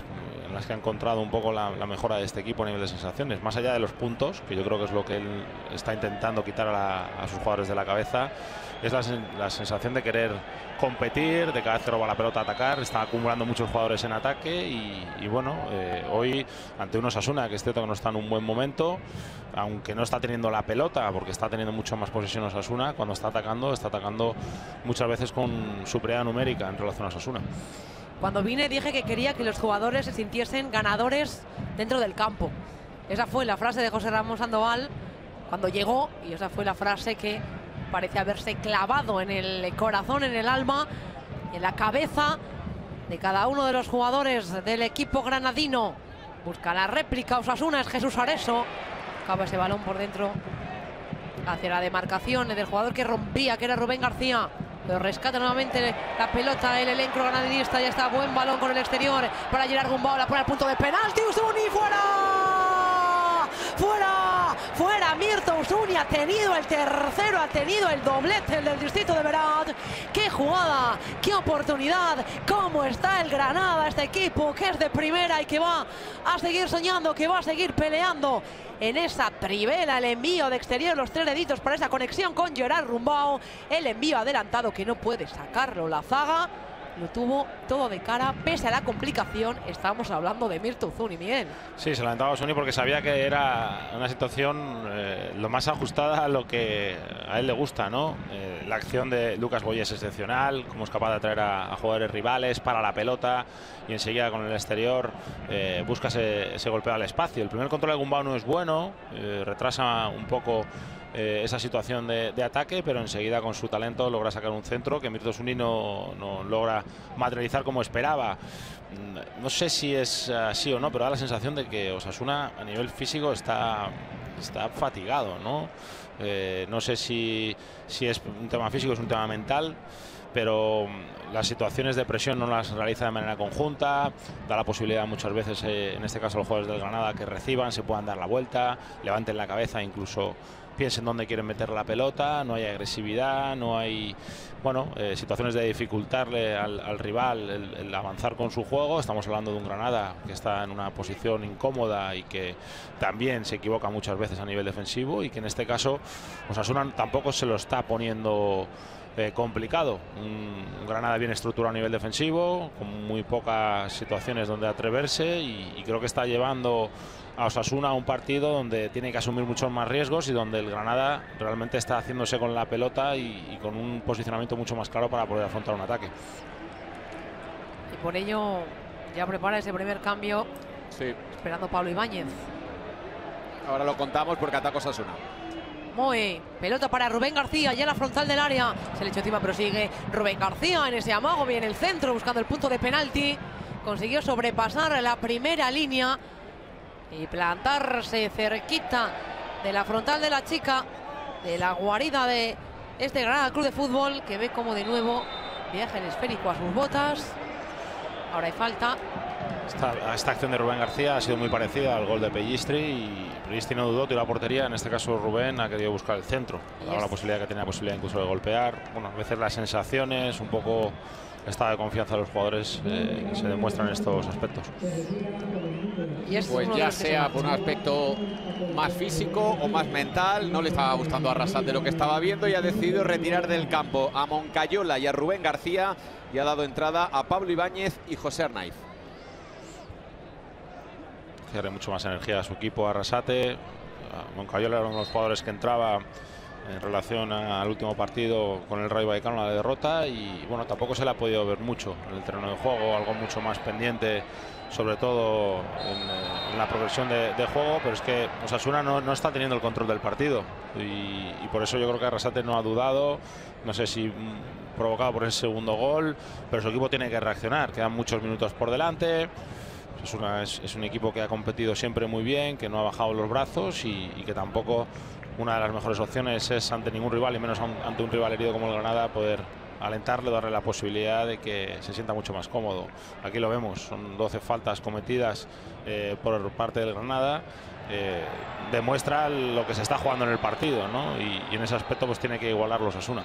en las que ha encontrado un poco la, la mejora de este equipo a nivel de sensaciones, más allá de los puntos, que yo creo que es lo que él está intentando quitar a, la, a sus jugadores de la cabeza, es la, la sensación de querer competir, de cada vez que roba la pelota atacar, está acumulando muchos jugadores en ataque y, y bueno, eh, hoy ante un Osasuna que es cierto que no está en un buen momento, aunque no está teniendo la pelota, porque está teniendo mucho más posesión Osasuna, cuando está atacando, está atacando muchas veces con superioridad numérica en relación a Osasuna. Cuando vine dije que quería que los jugadores se sintiesen ganadores dentro del campo. Esa fue la frase de José Ramón Sandoval cuando llegó y esa fue la frase que parece haberse clavado en el corazón, en el alma, en la cabeza de cada uno de los jugadores del equipo granadino. Busca la réplica Osasuna, es Jesús Areso. Acaba ese balón por dentro hacia la demarcación del jugador que rompía, que era Rubén García. Pero rescata nuevamente la pelota el elenco granadinista. Ya está, buen balón con el exterior para Gerard Gumbau, la pone al punto de penalti. Usuni fuera. Fuera, fuera, Mirto Usuni ha tenido el tercero, ha tenido el doblete el del distrito de Berat. Qué jugada, qué oportunidad, cómo está el Granada, este equipo que es de primera y que va a seguir soñando, que va a seguir peleando en esa trivela. El envío de exterior, los tres deditos para esa conexión con Gerard Gumbau, el envío adelantado que no puede sacarlo la zaga. Lo tuvo todo de cara, pese a la complicación. Estamos hablando de Mirto Usuni, Miguel. Sí, se lamentaba Usuni porque sabía que era una situación eh, lo más ajustada a lo que a él le gusta, ¿no? Eh, la acción de Lucas Boye es excepcional, como es capaz de atraer a, a jugadores rivales, para la pelota y enseguida con el exterior eh, busca ese, ese golpeo al espacio. El primer control de Gumbau no es bueno, eh, retrasa un poco Eh, esa situación de, de ataque, pero enseguida con su talento logra sacar un centro que Mirto Usuni no, no logra materializar como esperaba. No sé si es así o no, pero da la sensación de que Osasuna a nivel físico está, está fatigado, ¿no? Eh, no sé si, si es un tema físico, es un tema mental, pero las situaciones de presión no las realiza de manera conjunta, da la posibilidad muchas veces, eh, en este caso los jugadores del Granada, que reciban, se puedan dar la vuelta, levanten la cabeza, incluso piensen dónde quieren meter la pelota, no hay agresividad, no hay, bueno, eh, situaciones de dificultarle al, al rival el, el avanzar con su juego. Estamos hablando de un Granada que está en una posición incómoda y que también se equivoca muchas veces a nivel defensivo y que en este caso Osasuna tampoco se lo está poniendo Eh, complicado. Un, un Granada bien estructurado a nivel defensivo, con muy pocas situaciones donde atreverse y, y creo que está llevando a Osasuna a un partido donde tiene que asumir muchos más riesgos y donde el Granada realmente está haciéndose con la pelota y, y con un posicionamiento mucho más claro para poder afrontar un ataque. Y por ello ya prepara ese primer cambio, sí, esperando Pablo Ibáñez. Ahora lo contamos porque ataca Osasuna. Muy pelota para Rubén García, ya en la frontal del área. Se le echó encima, pero sigue Rubén García en ese amago, viene el centro buscando el punto de penalti. Consiguió sobrepasar la primera línea y plantarse cerquita de la frontal de la chica, de la guarida de este Granada Club de Fútbol, que ve como de nuevo viaja en esférico a sus botas. Ahora hay falta. Esta, esta acción de Rubén García ha sido muy parecida al gol de Pellistri y Pellistri no dudó, tiró a portería. En este caso Rubén ha querido buscar el centro, daba la posibilidad que tenía posibilidad incluso de golpear. Bueno, a veces las sensaciones, un poco el estado de confianza de los jugadores eh, se demuestran en estos aspectos. Y es pues ya sea por un aspecto más físico o más mental, no le estaba gustando a Arrasate lo que estaba viendo y ha decidido retirar del campo a Moncayola y a Rubén García y ha dado entrada a Pablo Ibáñez y José Arnaiz. Cierre mucho más energía a su equipo, Arrasate. Moncayola era uno de los jugadores que entraba en relación al último partido con el Rayo Vallecano, la derrota, y bueno, tampoco se le ha podido ver mucho en el terreno de juego, algo mucho más pendiente, sobre todo en, en la progresión de, de juego, pero es que Osasuna no, no está teniendo el control del partido y, y por eso yo creo que Arrasate no ha dudado, no sé si mm, provocado por ese segundo gol, pero su equipo tiene que reaccionar, quedan muchos minutos por delante. Es, una, es, es un equipo que ha competido siempre muy bien, que no ha bajado los brazos y, y que tampoco una de las mejores opciones es ante ningún rival y menos ante un rival herido como el Granada poder alentarle, darle la posibilidad de que se sienta mucho más cómodo. Aquí lo vemos, son doce faltas cometidas eh, por parte del Granada. Eh, demuestra lo que se está jugando en el partido, ¿no? Y, y en ese aspecto pues tiene que igualar los Osasuna.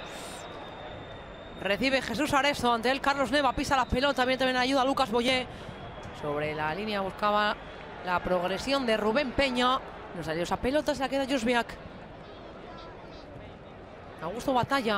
Recibe Jesús Areso, ante él Carlos Neva, pisa la pelota, también, también ayuda a Lucas Boyé. Sobre la línea buscaba la progresión de Rubén Peña. No salió esa pelota, se la queda Jozwiak. Augusto Batalla.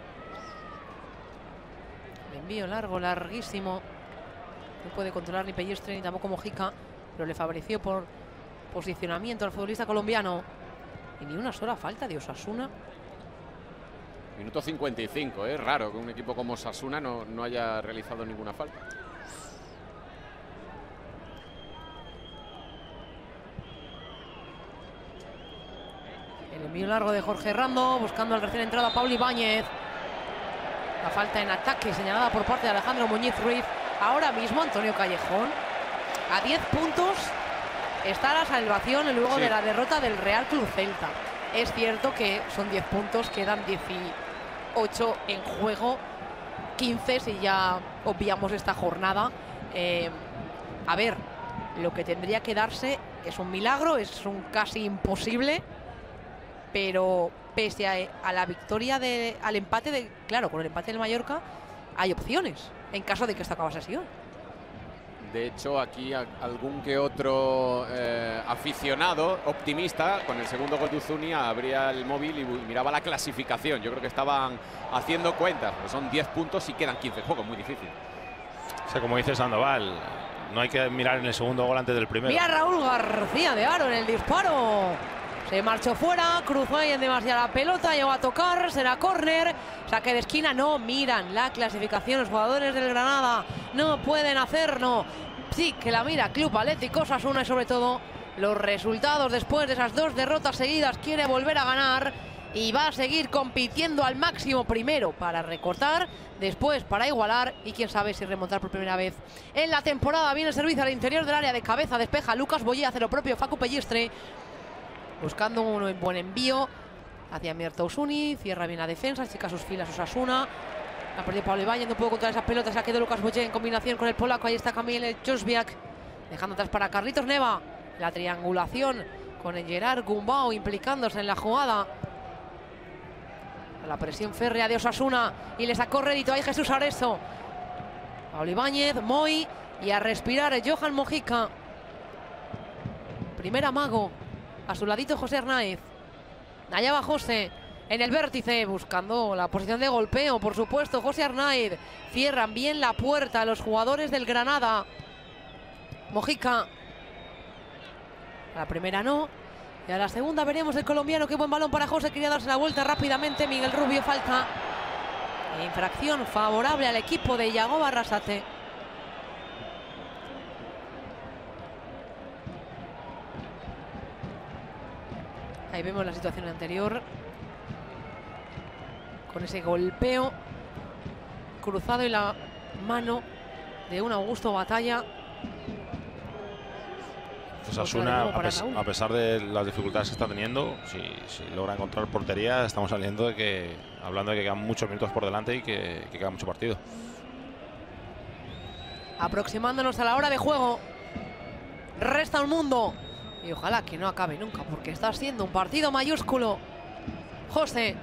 El envío largo, larguísimo. No puede controlar ni Pellestre ni tampoco Mojica, pero le favoreció por posicionamiento al futbolista colombiano. Y ni una sola falta de Osasuna. Minuto cincuenta y cinco, es ¿eh? Raro que un equipo como Osasuna no, no haya realizado ninguna falta. El envío largo de Jorge Rando, buscando al recién entrado a Pablo Ibáñez. La falta en ataque señalada por parte de Alejandro Muñiz Ruiz. Ahora mismo Antonio Callejón, a diez puntos, está la salvación luego sí. de la derrota del Real Club Celta. Es cierto que son diez puntos, quedan dieciocho en juego, quince si ya obviamos esta jornada. Eh, a ver, lo que tendría que darse es un milagro, es un casi imposible, pero pese a, a la victoria, de, al empate, de, claro, con el empate del Mallorca, hay opciones en caso de que esto acabase así. De hecho, aquí a, algún que otro eh, aficionado optimista con el segundo gol de Uzuni abría el móvil y miraba la clasificación. Yo creo que estaban haciendo cuentas. Pues son diez puntos y quedan quince juegos, muy difícil. O sea, como dice Sandoval, no hay que mirar en el segundo gol antes del primero. Mira Raúl García de Aro en el disparo. Se marchó fuera, cruzó ahí en demasiada pelota, llegó a tocar, será córner, saque de esquina. No miran la clasificación los jugadores del Granada, no pueden hacerlo. Sí que la mira Club Atlético Osasuna y sobre todo los resultados después de esas dos derrotas seguidas. Quiere volver a ganar y va a seguir compitiendo al máximo, primero para recortar, después para igualar y quién sabe si remontar por primera vez en la temporada. Viene el servicio al interior del área, de cabeza despeja Lucas Boyé, hace lo propio Facu Pellestre, buscando un buen envío hacia Mirta Uzuni, cierra bien la defensa, chica sus filas Osasuna. Ha perdido Pablo Ibáñez, no pudo controlar esas pelotas, se ha quedado Lucas Boyé en combinación con el polaco. Ahí está Kamil Jozwiak, dejando atrás para Carlitos Neva. La triangulación con el Gerard Gumbau implicándose en la jugada. La presión férrea de Osasuna y le sacó rédito ahí Jesús Areso. Pablo Ibáñez, Moy y a respirar Johan Mojica. Primer amago. A su ladito José Arnaiz. Allá va José en el vértice, buscando la posición de golpeo, por supuesto. José Arnaiz. Cierran bien la puerta los jugadores del Granada. Mojica. A la primera no. Y a la segunda veremos el colombiano. Qué buen balón para José. Quería darse la vuelta rápidamente. Miguel Rubio, falta. Infracción favorable al equipo de Yagoba Arrasate. Ahí vemos la situación anterior, con ese golpeo cruzado y la mano de un Augusto Batalla. Osasuna, a, pes a pesar de las dificultades que está teniendo, si, si logra encontrar portería, estamos saliendo de que, hablando de que quedan muchos minutos por delante y que, que queda mucho partido. Aproximándonos a la hora de juego. Resta un mundo. Y ojalá que no acabe nunca, porque está siendo un partido mayúsculo. José.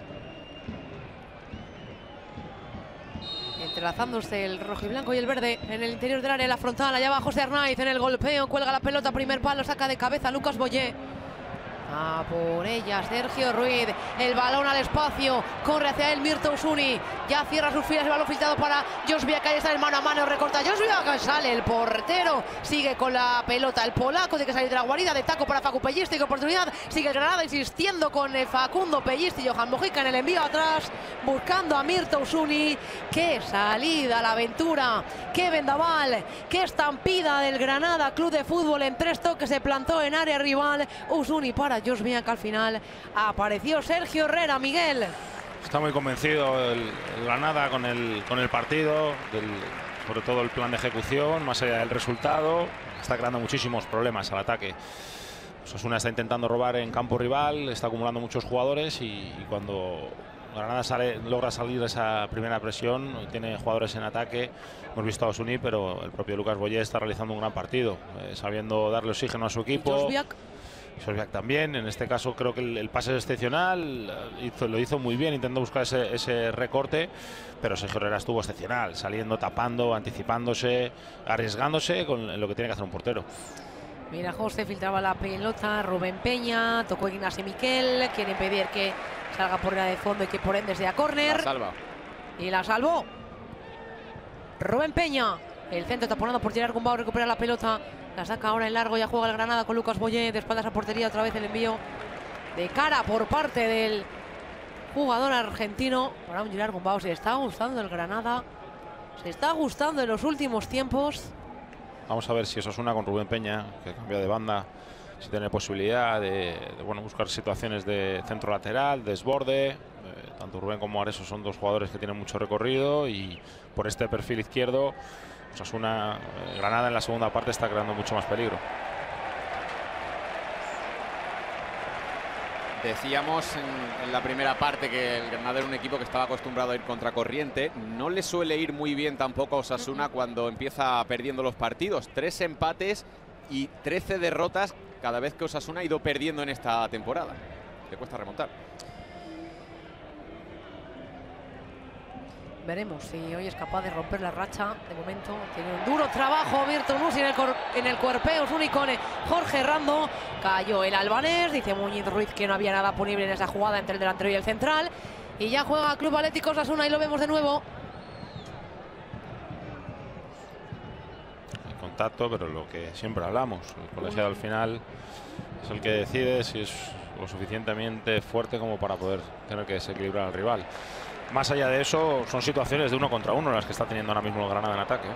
Entrelazándose el rojo y blanco y el verde en el interior del área, la frontal. Allá va José Arnaiz en el golpeo. Cuelga la pelota, primer palo, saca de cabeza Lucas Boyé. A por ella Sergio Ruiz, el balón al espacio, corre hacia él Mirta Uzuni, ya cierra sus filas, el balón filtrado para Jozwiak, ahí está el mano a mano, recorta Jozwiak, sale el portero, sigue con la pelota el polaco, tiene que salir de la guarida, de taco para Facu Pellestre, oportunidad, sigue el Granada insistiendo con el Facundo Pellestre y Johan Mojica en el envío atrás, buscando a Mirta Uzuni. Qué salida a la aventura, qué vendaval, qué estampida del Granada Club de Fútbol en tres toques, se plantó en área rival. Uzuni para Jozwiak, al final apareció Sergio Herrera. Miguel. Está muy convencido el, el Granada con el, con el partido, del, sobre todo el plan de ejecución, más allá del resultado. Está creando muchísimos problemas al ataque. Osasuna está intentando robar en campo rival, está acumulando muchos jugadores y, y cuando Granada sale, logra salir de esa primera presión, tiene jugadores en ataque. Hemos visto a Uzuni, pero el propio Lucas Boyé está realizando un gran partido, eh, sabiendo darle oxígeno a su equipo. Sosbiak también. En este caso creo que el, el pase es excepcional, hizo, lo hizo muy bien, intentando buscar ese, ese recorte, pero Sergio Herrera estuvo excepcional, saliendo, tapando, anticipándose, arriesgándose con lo que tiene que hacer un portero. Mira, José filtraba la pelota, Rubén Peña, tocó Ignacio Miquel, quiere impedir que salga por la de fondo y que por ende sea córner. La salva. Y la salvó Rubén Peña. El centro taponado por Gerard Gumbau, recupera la pelota, la saca ahora en largo, ya juega el Granada con Lucas Boyé, de espaldas a portería, otra vez el envío de cara por parte del jugador argentino. Ahora un Gerard Gumbau, se está gustando el Granada, se está gustando en los últimos tiempos. Vamos a ver si Osasuna con Rubén Peña, que cambia de banda, si tiene posibilidad de, de bueno, buscar situaciones de centro lateral, desborde. Eh, tanto Rubén como Areso son dos jugadores que tienen mucho recorrido y por este perfil izquierdo, Osasuna, eh, Granada en la segunda parte está creando mucho más peligro. Decíamos en, en la primera parte que el Granada era un equipo que estaba acostumbrado a ir contracorriente. No le suele ir muy bien tampoco a Osasuna cuando empieza perdiendo los partidos. Tres empates y trece derrotas cada vez que Osasuna ha ido perdiendo en esta temporada. Le cuesta remontar. Veremos si hoy es capaz de romper la racha. De momento tiene un duro trabajo Mirto Musi en el, en el cuerpeo. Único con Jorge Rando. Cayó el albanés. Dice Muñiz Ruiz que no había nada punible en esa jugada entre el delantero y el central. Y ya juega Club Atlético Osasuna y lo vemos de nuevo. El contacto, pero lo que siempre hablamos. El colegiado al final es el que decide si es lo suficientemente fuerte como para poder tener que desequilibrar al rival. Más allá de eso, son situaciones de uno contra uno las que está teniendo ahora mismo el Granada en ataque.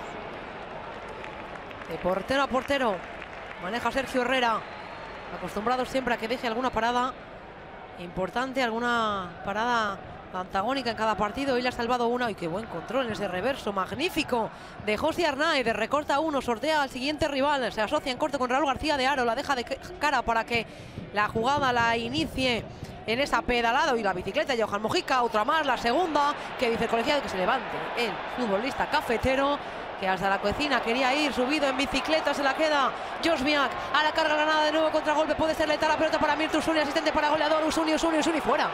De portero a portero maneja Sergio Herrera, acostumbrado siempre a que deje alguna parada importante, alguna parada antagónica en cada partido. Hoy le ha salvado una. Y qué buen control en ese reverso magnífico de José Arnaiz. Recorta uno, sortea al siguiente rival, se asocia en corto con Raúl García de Haro, la deja de cara para que la jugada la inicie en esa pedalada. Y la bicicleta de Johan Mojica, otra más, la segunda, que dice el colegiado que se levante el futbolista cafetero, que hasta la cocina quería ir, subido en bicicleta, se la queda Sosbiak, a la carga Granada de nuevo, contragolpe, puede ser letal la pelota para Mirto Usuni, asistente para goleador, Usuni, Usuni, Usuni, fuera.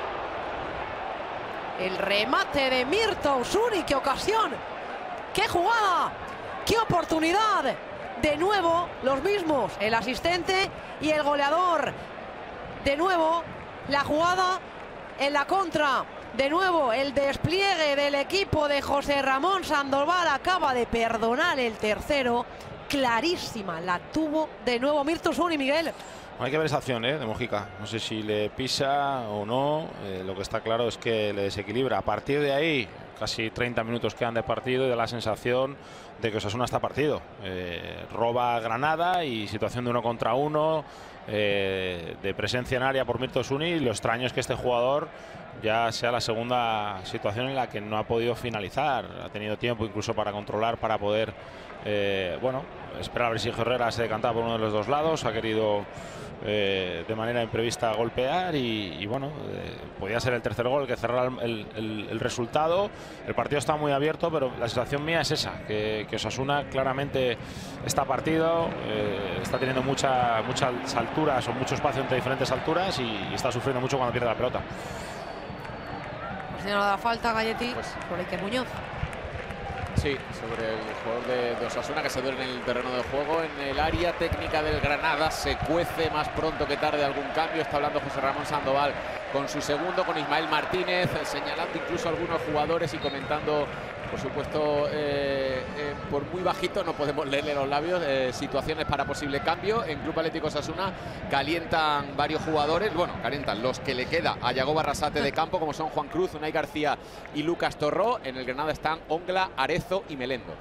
El remate de Mirto Usuni, qué ocasión, qué jugada, qué oportunidad. De nuevo los mismos, el asistente y el goleador. De nuevo la jugada en la contra. De nuevo el despliegue del equipo de José Ramón Sandoval. Acaba de perdonar el tercero. Clarísima la tuvo de nuevo Mirto Usuni, Miguel. Hay que ver esa acción ¿eh? de Mojica. No sé si le pisa o no. Eh, lo que está claro es que le desequilibra. A partir de ahí, casi treinta minutos quedan de partido y da la sensación de que Osasuna está partido. Eh, roba Granada y situación de uno contra uno, eh, de presencia en área por Mirto Usuni. Y lo extraño es que este jugador ya sea la segunda situación en la que no ha podido finalizar. Ha tenido tiempo incluso para controlar, para poder, eh, bueno, esperar a ver si Herrera se decantaba por uno de los dos lados. Ha querido eh, de manera imprevista golpear y, y bueno, eh, podía ser el tercer gol que cerrara el, el, el resultado. El partido está muy abierto, pero la sensación mía es esa, que, que Osasuna claramente está partido, eh, está teniendo mucha, muchas alturas o mucho espacio entre diferentes alturas y, y está sufriendo mucho cuando pierde la pelota. No da falta Galletti pues, por Iker Muñoz. Sí, sobre el jugador de, de Osasuna que se duerme en el terreno de juego. En el área técnica del Granada se cuece más pronto que tarde algún cambio. Está hablando José Ramón Sandoval con su segundo, con Ismael Martínez, señalando incluso a algunos jugadores y comentando, por supuesto, eh, eh, por muy bajito, no podemos leerle los labios, eh, situaciones para posible cambio. En Club Atlético Osasuna calientan varios jugadores, bueno, calientan los que le queda a Yago Barrasate de campo, como son Juan Cruz, Unai García y Lucas Torró. En el Granada están Ongla, Arezo y Melendo.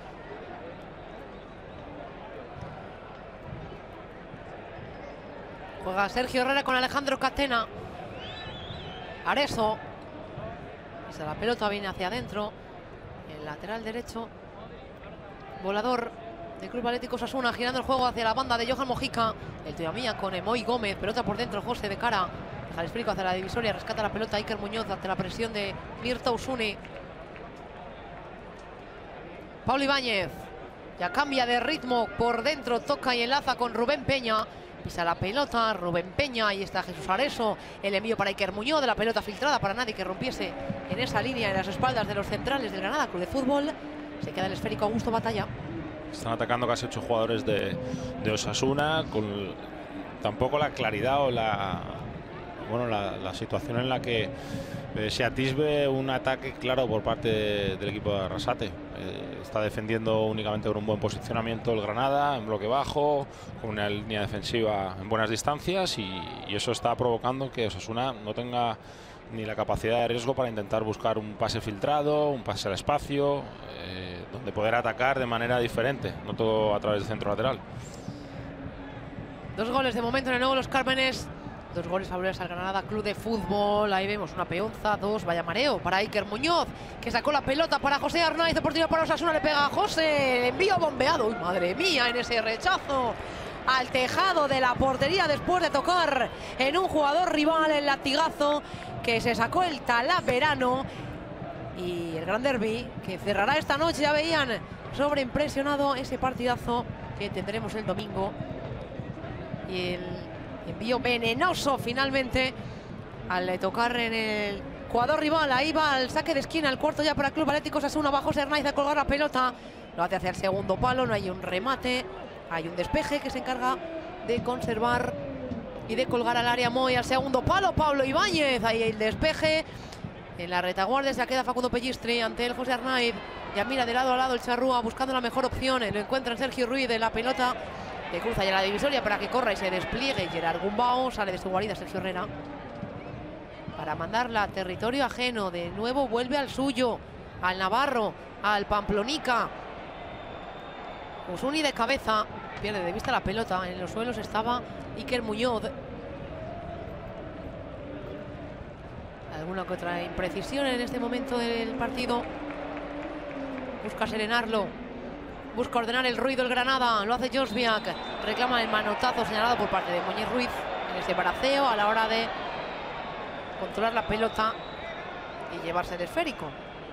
Juega Sergio Herrera con Alejandro Catena. Arezo. La pelota viene hacia adentro. El lateral derecho. Volador de Club Atlético Osasuna, girando el juego hacia la banda de Johan Mojica. El Tuamía con Emoy Gómez. Pelota por dentro, José de cara. Deja el explico hacia la divisoria. Rescata la pelota Iker Muñoz ante la presión de Mirto Usuni. Pablo Ibáñez ya cambia de ritmo por dentro. Toca y enlaza con Rubén Peña. Pisa la pelota, Rubén Peña, ahí está Jesús Areso, el envío para Iker Muñoz, de la pelota filtrada para nadie que rompiese en esa línea en las espaldas de los centrales del Granada Club de Fútbol. Se queda el esférico Augusto Batalla. Están atacando casi ocho jugadores de, de Osasuna, con tampoco la claridad o la, bueno, la, la situación en la que eh, se atisbe un ataque claro por parte de, del equipo de Arrasate. Eh, está defendiendo únicamente con un buen posicionamiento el Granada, en bloque bajo, con una línea defensiva en buenas distancias, y, y eso está provocando que Osasuna no tenga ni la capacidad de riesgo para intentar buscar un pase filtrado, un pase al espacio, eh, donde poder atacar de manera diferente, no todo a través del centro lateral. Dos goles de momento en el nuevo Los Cármenes. Dos goles favorables al Granada Club de Fútbol. Ahí vemos una peonza, dos, vaya mareo para Iker Muñoz, que sacó la pelota para José Arnaiz. Oportunidad para Osasuna, le pega a José. Envío bombeado. Uy, madre mía, en ese rechazo al tejado de la portería después de tocar en un jugador rival, el latigazo que se sacó el Talaverano. Y el gran derbi que cerrará esta noche, ya veían, sobreimpresionado ese partidazo que tendremos el domingo. Y el envío venenoso finalmente al tocar en el jugador rival. Ahí va al saque de esquina, el cuarto ya para el Club Atlético Osasuna. Bajo Arnaiz a colgar la pelota, lo hace hacia el segundo palo, no hay un remate, hay un despeje que se encarga de conservar y de colgar al área Moy al segundo palo. Pablo Ibáñez, ahí el despeje. En la retaguardia se queda Facundo Pellistri ante el José Arnaiz. Ya mira de lado a lado el Charrúa buscando la mejor opción. Lo encuentra en Sergio Ruiz, de la pelota que cruza ya la divisoria para que corra y se despliegue Gerard Gumbau. Sale de su guarida Sergio Herrera para mandarla a territorio ajeno. De nuevo vuelve al suyo, al Navarro, al Pamplonica. Usuni de cabeza, pierde de vista la pelota. En los suelos estaba Iker Muñoz. Alguna que otra imprecisión en este momento del partido. Busca serenarlo, busca ordenar el ruido el Granada. Lo hace Josviak, reclama el manotazo señalado por parte de Muñiz Ruiz en ese braceo a la hora de controlar la pelota y llevarse el esférico.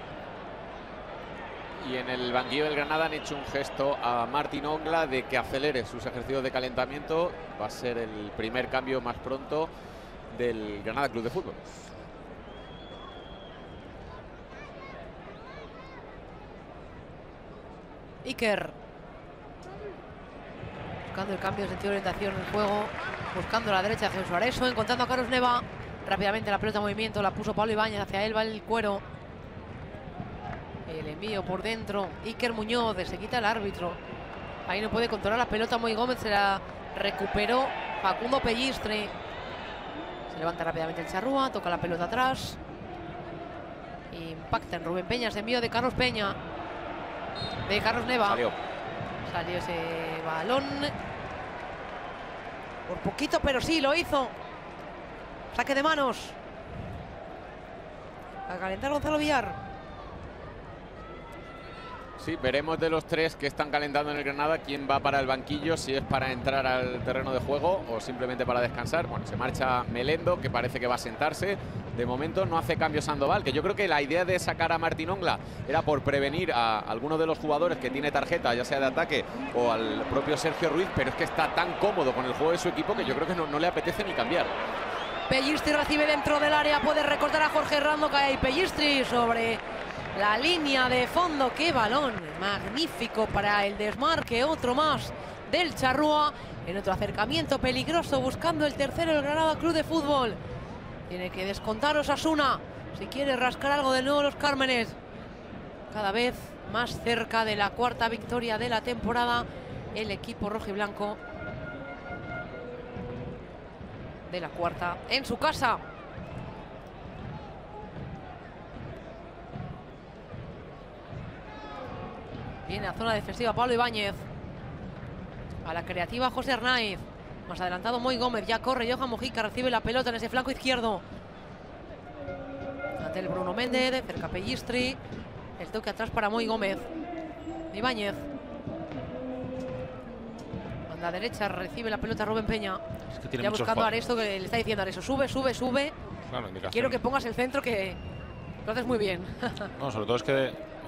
Y en el banquillo del Granada han hecho un gesto a Martín Ongla de que acelere sus ejercicios de calentamiento. Va a ser el primer cambio más pronto del Granada Club de Fútbol. Iker buscando el cambio de sentido de orientación en el juego, buscando a la derecha a Jesús Areso, encontrando a Carlos Neva. Rápidamente la pelota en movimiento, la puso Pablo Ibáñez, hacia él va el cuero. El envío por dentro, Iker Muñoz, se quita el árbitro. Ahí no puede controlar la pelota Moy Gómez, se la recuperó Facundo Pellistri. Se levanta rápidamente el Charrúa, toca la pelota atrás. Impacta en Rubén Peña, ese envío de Carlos Peña. De Carlos Neva. Salió. Salió ese balón. Por poquito, pero sí, lo hizo. Saque de manos. A calentar Gonzalo Villar. Sí, veremos de los tres que están calentando en el Granada quién va para el banquillo, si es para entrar al terreno de juego o simplemente para descansar. Bueno, se marcha Melendo, que parece que va a sentarse. De momento no hace cambio Sandoval, que yo creo que la idea de sacar a Martín Ongla era por prevenir a alguno de los jugadores que tiene tarjeta, ya sea de ataque o al propio Sergio Ruiz, pero es que está tan cómodo con el juego de su equipo que yo creo que no, no le apetece ni cambiar. Pellistri recibe dentro del área, puede recortar a Jorge Rando, cae ahí Pellistri sobre la línea de fondo. ¡Qué balón! Magnífico para el desmarque, otro más del Charrúa. En otro acercamiento peligroso, buscando el tercero el Granada Club de Fútbol. Tiene que descontar Osasuna si quiere rascar algo de nuevo Los Cármenes. Cada vez más cerca de la cuarta victoria de la temporada el equipo rojiblanco. De la cuarta en su casa. Viene a zona defensiva Pablo Ibáñez. A la creativa José Arnaiz. Más adelantado Moy Gómez. Ya corre Johan Mojica. Recibe la pelota en ese flanco izquierdo. Ante el Bruno Méndez. Cerca Pellistri. El toque atrás para Moy Gómez. Ibáñez. Banda derecha. Recibe la pelota Rubén Peña. Es que tiene ya muchos buscando a jugadores. Aresto, que le está diciendo a Aresto. Sube, sube, sube. Claro, indicación. Quiero que pongas el centro, que lo haces muy bien. No, sobre todo es que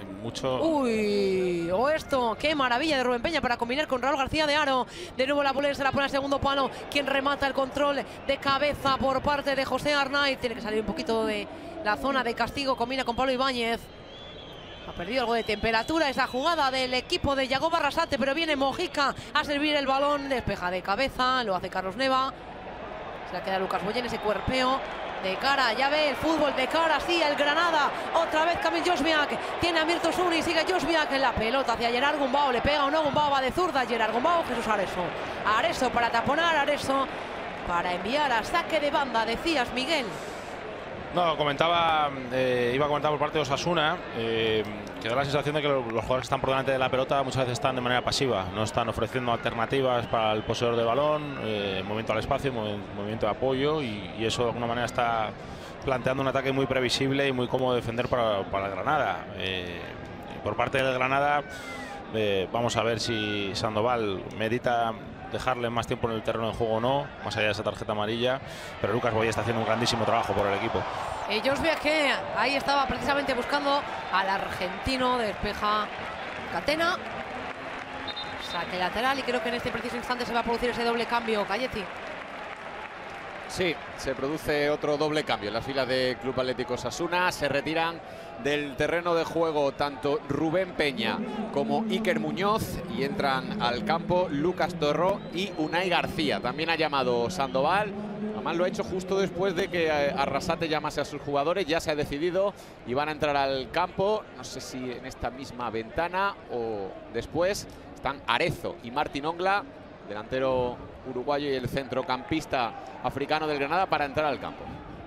mucho. Uy, o esto, qué maravilla de Rubén Peña para combinar con Raúl García de Haro. De nuevo la bola se la pone al segundo palo. Quien remata el control de cabeza por parte de José Arnaiz. Tiene que salir un poquito de la zona de castigo. Combina con Pablo Ibáñez. Ha perdido algo de temperatura esa jugada del equipo de Yago Barrasate, pero viene Mojica a servir el balón. Despeja de cabeza, lo hace Carlos Neva. Se la queda Lucas Boyen, ese cuerpeo de cara. Ya ve el fútbol de cara, sí, el Granada. Otra vez Kamil Jozwiak. Tiene a Mirto Suni, sigue Jozwiak en la pelota hacia Gerard Gumbau. Le pega o no, Gumbau va de zurda. Gerard Gumbau, Jesús Areso. Areso para taponar, Areso para enviar a saque de banda, decías, Miguel. No, comentaba, eh, iba a comentar por parte de Osasuna, eh, que da la sensación de que los, los jugadores que están por delante de la pelota muchas veces están de manera pasiva, no están ofreciendo alternativas para el poseedor de balón, eh, movimiento al espacio, movimiento de apoyo, y, y eso de alguna manera está planteando un ataque muy previsible y muy cómodo de defender para, para el Granada. Eh, por parte del Granada, eh, vamos a ver si Sandoval medita dejarle más tiempo en el terreno de juego o no, más allá de esa tarjeta amarilla, pero Lucas Boyer está haciendo un grandísimo trabajo por el equipo. Eh, Jozwiak, que ahí estaba precisamente buscando al argentino, despeja Catena, saque lateral, y creo que en este preciso instante se va a producir ese doble cambio, Calletti. Sí, se produce otro doble cambio en la fila de Club Atlético Osasuna. Se retiran del terreno de juego tanto Rubén Peña como Iker Muñoz y entran al campo Lucas Torró y Unai García. También ha llamado Sandoval. Además lo ha hecho justo después de que Arrasate llamase a sus jugadores. Ya se ha decidido y van a entrar al campo. No sé si en esta misma ventana o después. Están Arezo y Martín Ongla, delantero uruguayo y el centrocampista africano del Granada, para entrar al campo.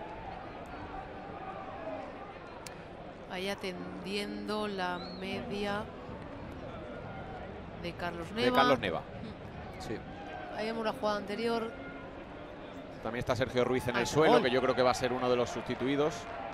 Ahí atendiendo la media de Carlos Neva. De Carlos Neva. Mm. Sí. Ahí vemos la jugada anterior. También está Sergio Ruiz en ah, el suelo, gol. que yo creo que va a ser uno de los sustituidos.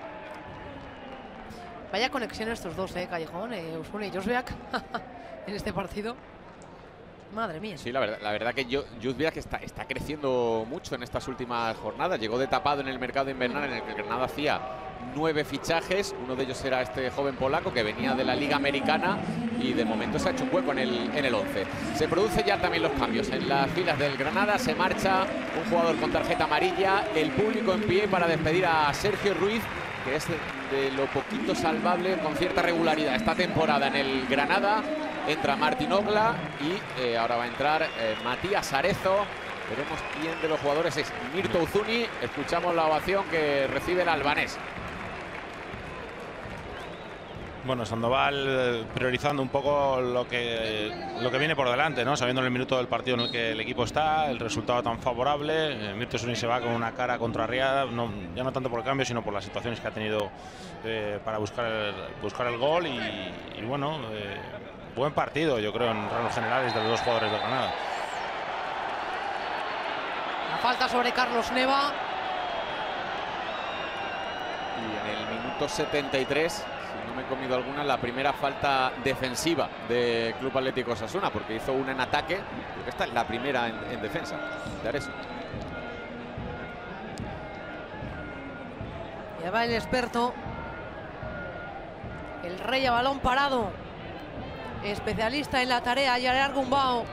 Vaya conexión estos dos, eh, Callejón, eh, Osuna y Jozwiak en este partido. Madre mía. Sí, la verdad, la verdad que Jozwiak está, está creciendo mucho en estas últimas jornadas. Llegó de tapado en el mercado invernal, en el que el Granada hacía nueve fichajes. Uno de ellos era este joven polaco que venía de la Liga Americana y de momento se ha hecho un hueco en el, en el once. Se producen ya también los cambios en las filas del Granada. Se marcha un jugador con tarjeta amarilla. El público en pie para despedir a Sergio Ruiz, que es de, de lo poquito salvable con cierta regularidad esta temporada en el Granada. Entra Martín Ongla y eh, ahora va a entrar eh, Matías Arezo. Veremos quién de los jugadores es Mirto Uzuni. Escuchamos la ovación que recibe el albanés. Bueno, Sandoval priorizando un poco lo que, lo que viene por delante, ¿no? Sabiendo el minuto del partido en el que el equipo está, el resultado tan favorable. Eh, Mirto Uzuni se va con una cara contrariada, no, ya no tanto por el cambio, sino por las situaciones que ha tenido eh, para buscar el, buscar el gol. Y, y bueno, eh, buen partido, yo creo, en términos generales de los dos jugadores de Granada. La falta sobre Carlos Neva. Y en el minuto setenta y tres, si no me he comido alguna, la primera falta defensiva de Club Atlético Osasuna, porque hizo una en ataque. Creo que esta es la primera en, en defensa de Areso. Ya va el experto. El rey a balón parado. Especialista en la tarea, Gerard Gumbau.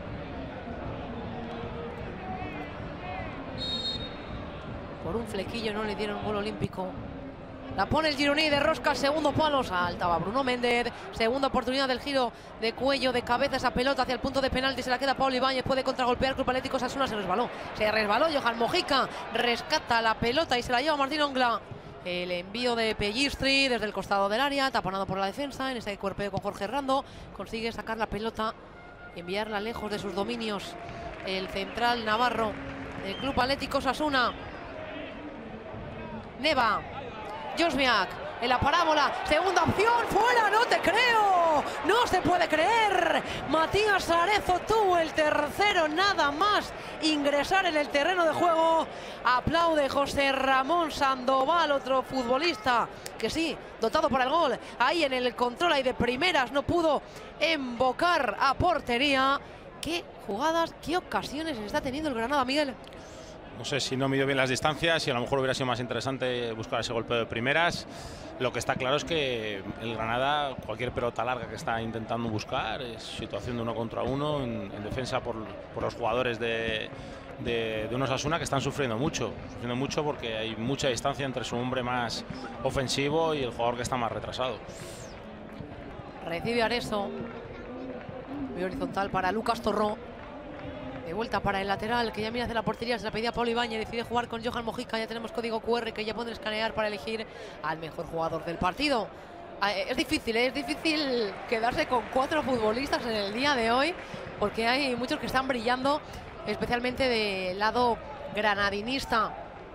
Por un flequillo no le dieron gol olímpico. La pone el gironí de rosca, segundo palo, saltaba Bruno Méndez. Segunda oportunidad del giro de cuello, de cabeza, esa pelota hacia el punto de penalti. Se la queda Pablo Ibáñez, puede contragolpear Club Atlético Osasuna, se resbaló. Se resbaló Johan Mojica, rescata la pelota y se la lleva Martín Ongla. El envío de Pellistri desde el costado del área, taponado por la defensa, en ese cuerpeo con Jorge Rando. Consigue sacar la pelota y enviarla lejos de sus dominios. El central navarro del Club Atlético Osasuna. Neva. Jozwiak en la parábola, segunda opción, fuera, no te creo, no se puede creer. Matías Arezo tuvo el tercero nada más ingresar en el terreno de juego. Aplaude José Ramón Sandoval, otro futbolista que sí, dotado para el gol. Ahí en el control, ahí de primeras, no pudo embocar a portería. Qué jugadas, qué ocasiones está teniendo el Granada, Miguel. no sé si no midió bien las distancias y a lo mejor hubiera sido más interesante buscar ese golpeo de primeras. Lo que está claro es que el Granada, cualquier pelota larga que está intentando buscar, es situación de uno contra uno en, en defensa por, por los jugadores de, de, de unos Osasuna que están sufriendo mucho, sufriendo mucho porque hay mucha distancia entre su hombre más ofensivo y el jugador que está más retrasado. Recibe Areso. Muy horizontal para Lucas Torró. De vuelta para el lateral, que ya mira hacia la portería, se la pedía Pablo Ibáñez, decide jugar con Johan Mojica, ya tenemos código cu erre que ya pueden escanear para elegir al mejor jugador del partido. Es difícil, ¿eh? es difícil quedarse con cuatro futbolistas en el día de hoy, porque hay muchos que están brillando, especialmente del lado granadinista.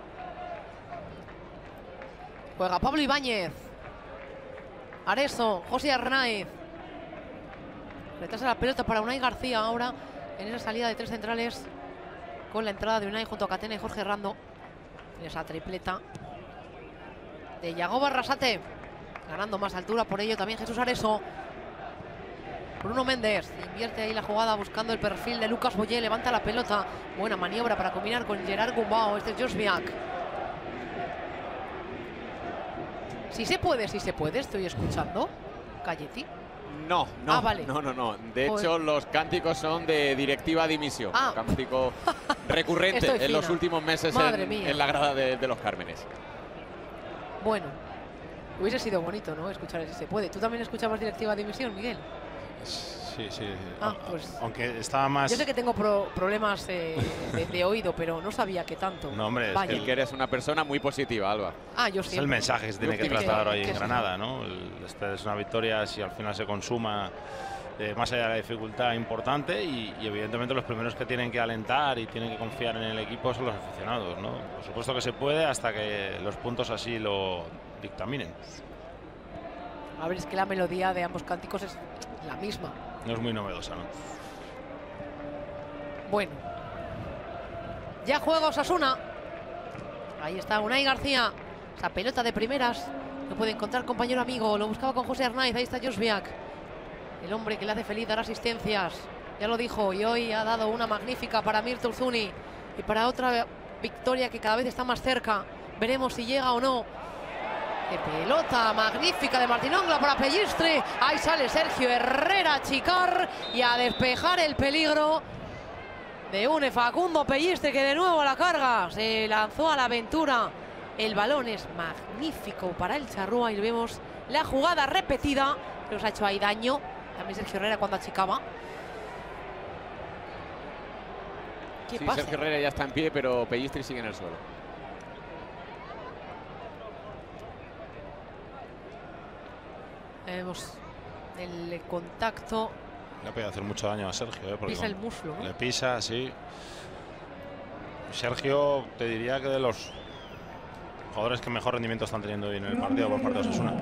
Juega Pablo Ibáñez. Areso, José Arnaiz. Retrasa la pelota para Unai García ahora. En esa salida de tres centrales, con la entrada de Unai junto a Catena y Jorge Rando. En esa tripleta de Yago Barrasate, ganando más altura, por ello también Jesús Areso. Bruno Méndez invierte ahí la jugada buscando el perfil de Lucas Boyé, levanta la pelota. Buena maniobra para combinar con Gerard Gumbau. Este es Josviak. Si se puede, si se puede, estoy escuchando. Calletti. No, no, ah, vale. no, no, no. De Joder. hecho, los cánticos son de directiva dimisión. Ah. Cántico recurrente en los últimos meses en, en la grada de, de los Cármenes. Bueno, hubiese sido bonito, ¿no? Escuchar si se puede. ¿Tú también escuchabas directiva dimisión, Miguel? Sí, sí. Ah, pues, aunque estaba más... Yo sé que tengo pro problemas eh, de, de oído, pero no sabía que tanto. No, hombre, Vaya. Es que eres una persona muy positiva, Alba. Ah, yo Es sí. el mensaje que se tiene que que- trasladar que- hoy que en sí. Granada, ¿no? El- esta es una victoria si al final se consuma eh, más allá de la dificultad importante y, y evidentemente los primeros que tienen que alentar y tienen que confiar en el equipo son los aficionados, ¿no? Por supuesto que se puede hasta que los puntos así lo dictaminen. A ver, es que la melodía de ambos cánticos es la misma. No es muy novedosa, ¿no? Bueno. Ya juega Osasuna. Ahí está Unai García. Esa pelota de primeras. No puede encontrar compañero amigo. Lo buscaba con José Arnaiz. Ahí está Josviak. El hombre que le hace feliz dar asistencias. Ya lo dijo. Y hoy ha dado una magnífica para Mirto Uzuni. Y para otra victoria que cada vez está más cerca. Veremos si llega o no. ¡Qué pelota magnífica de Martín Ongla para Pellistre! Ahí sale Sergio Herrera a chicar y a despejar el peligro de un Facundo Pellistre, que de nuevo a la carga se lanzó a la aventura. El balón es magnífico para el Charrúa y vemos la jugada repetida, pero se ha hecho ahí daño. También Sergio Herrera cuando achicaba. ¿Qué Sí, pasa? Sergio Herrera ya está en pie, pero Pellistri sigue en el suelo. Vemos el contacto. Le puede hacer mucho daño a Sergio, ¿eh? Porque Pisa el con- muslo, ¿no? Le pisa, sí. Sergio, te diría que de los jugadores que mejor rendimiento están teniendo hoy en el partido por parte de Osasuna.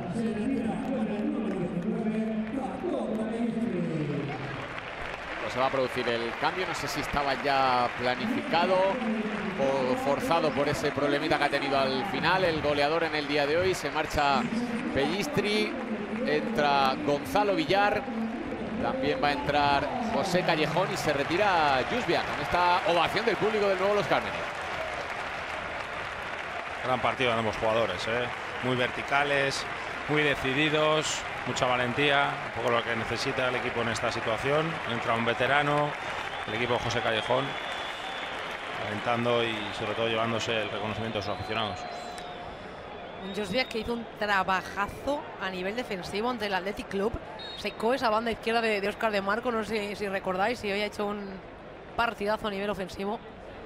Pues se va a producir el cambio. No sé si estaba ya planificado o forzado por ese problemita que ha tenido al final. El goleador en el día de hoy. Se marcha Pellistri. Entra Gonzalo Villar. También va a entrar José Callejón y se retira Josviak con esta ovación del público del nuevo Los Cármenes. Gran partido de ambos jugadores, ¿eh? Muy verticales, muy decididos, mucha valentía, un poco lo que necesita el equipo en esta situación. Entra un veterano, el equipo de José Callejón, alentando y sobre todo llevándose el reconocimiento de sus aficionados. Un Josviak que hizo un trabajazo a nivel defensivo ante el Athletic Club. Secó esa banda izquierda de, de Óscar de Marco, no sé si recordáis, y hoy ha hecho un partidazo a nivel ofensivo.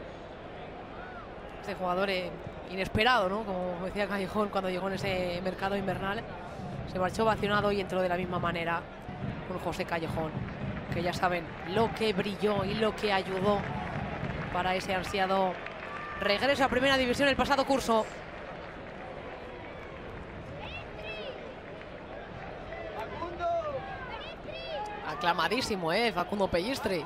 Este jugador eh, inesperado, ¿no? Como decía Callejón cuando llegó en ese mercado invernal. Se marchó vacionado y entró de la misma manera con José Callejón, que ya saben lo que brilló y lo que ayudó para ese ansiado regreso a Primera División el pasado curso. Aclamadísimo, ¿eh? Facundo Pellistre.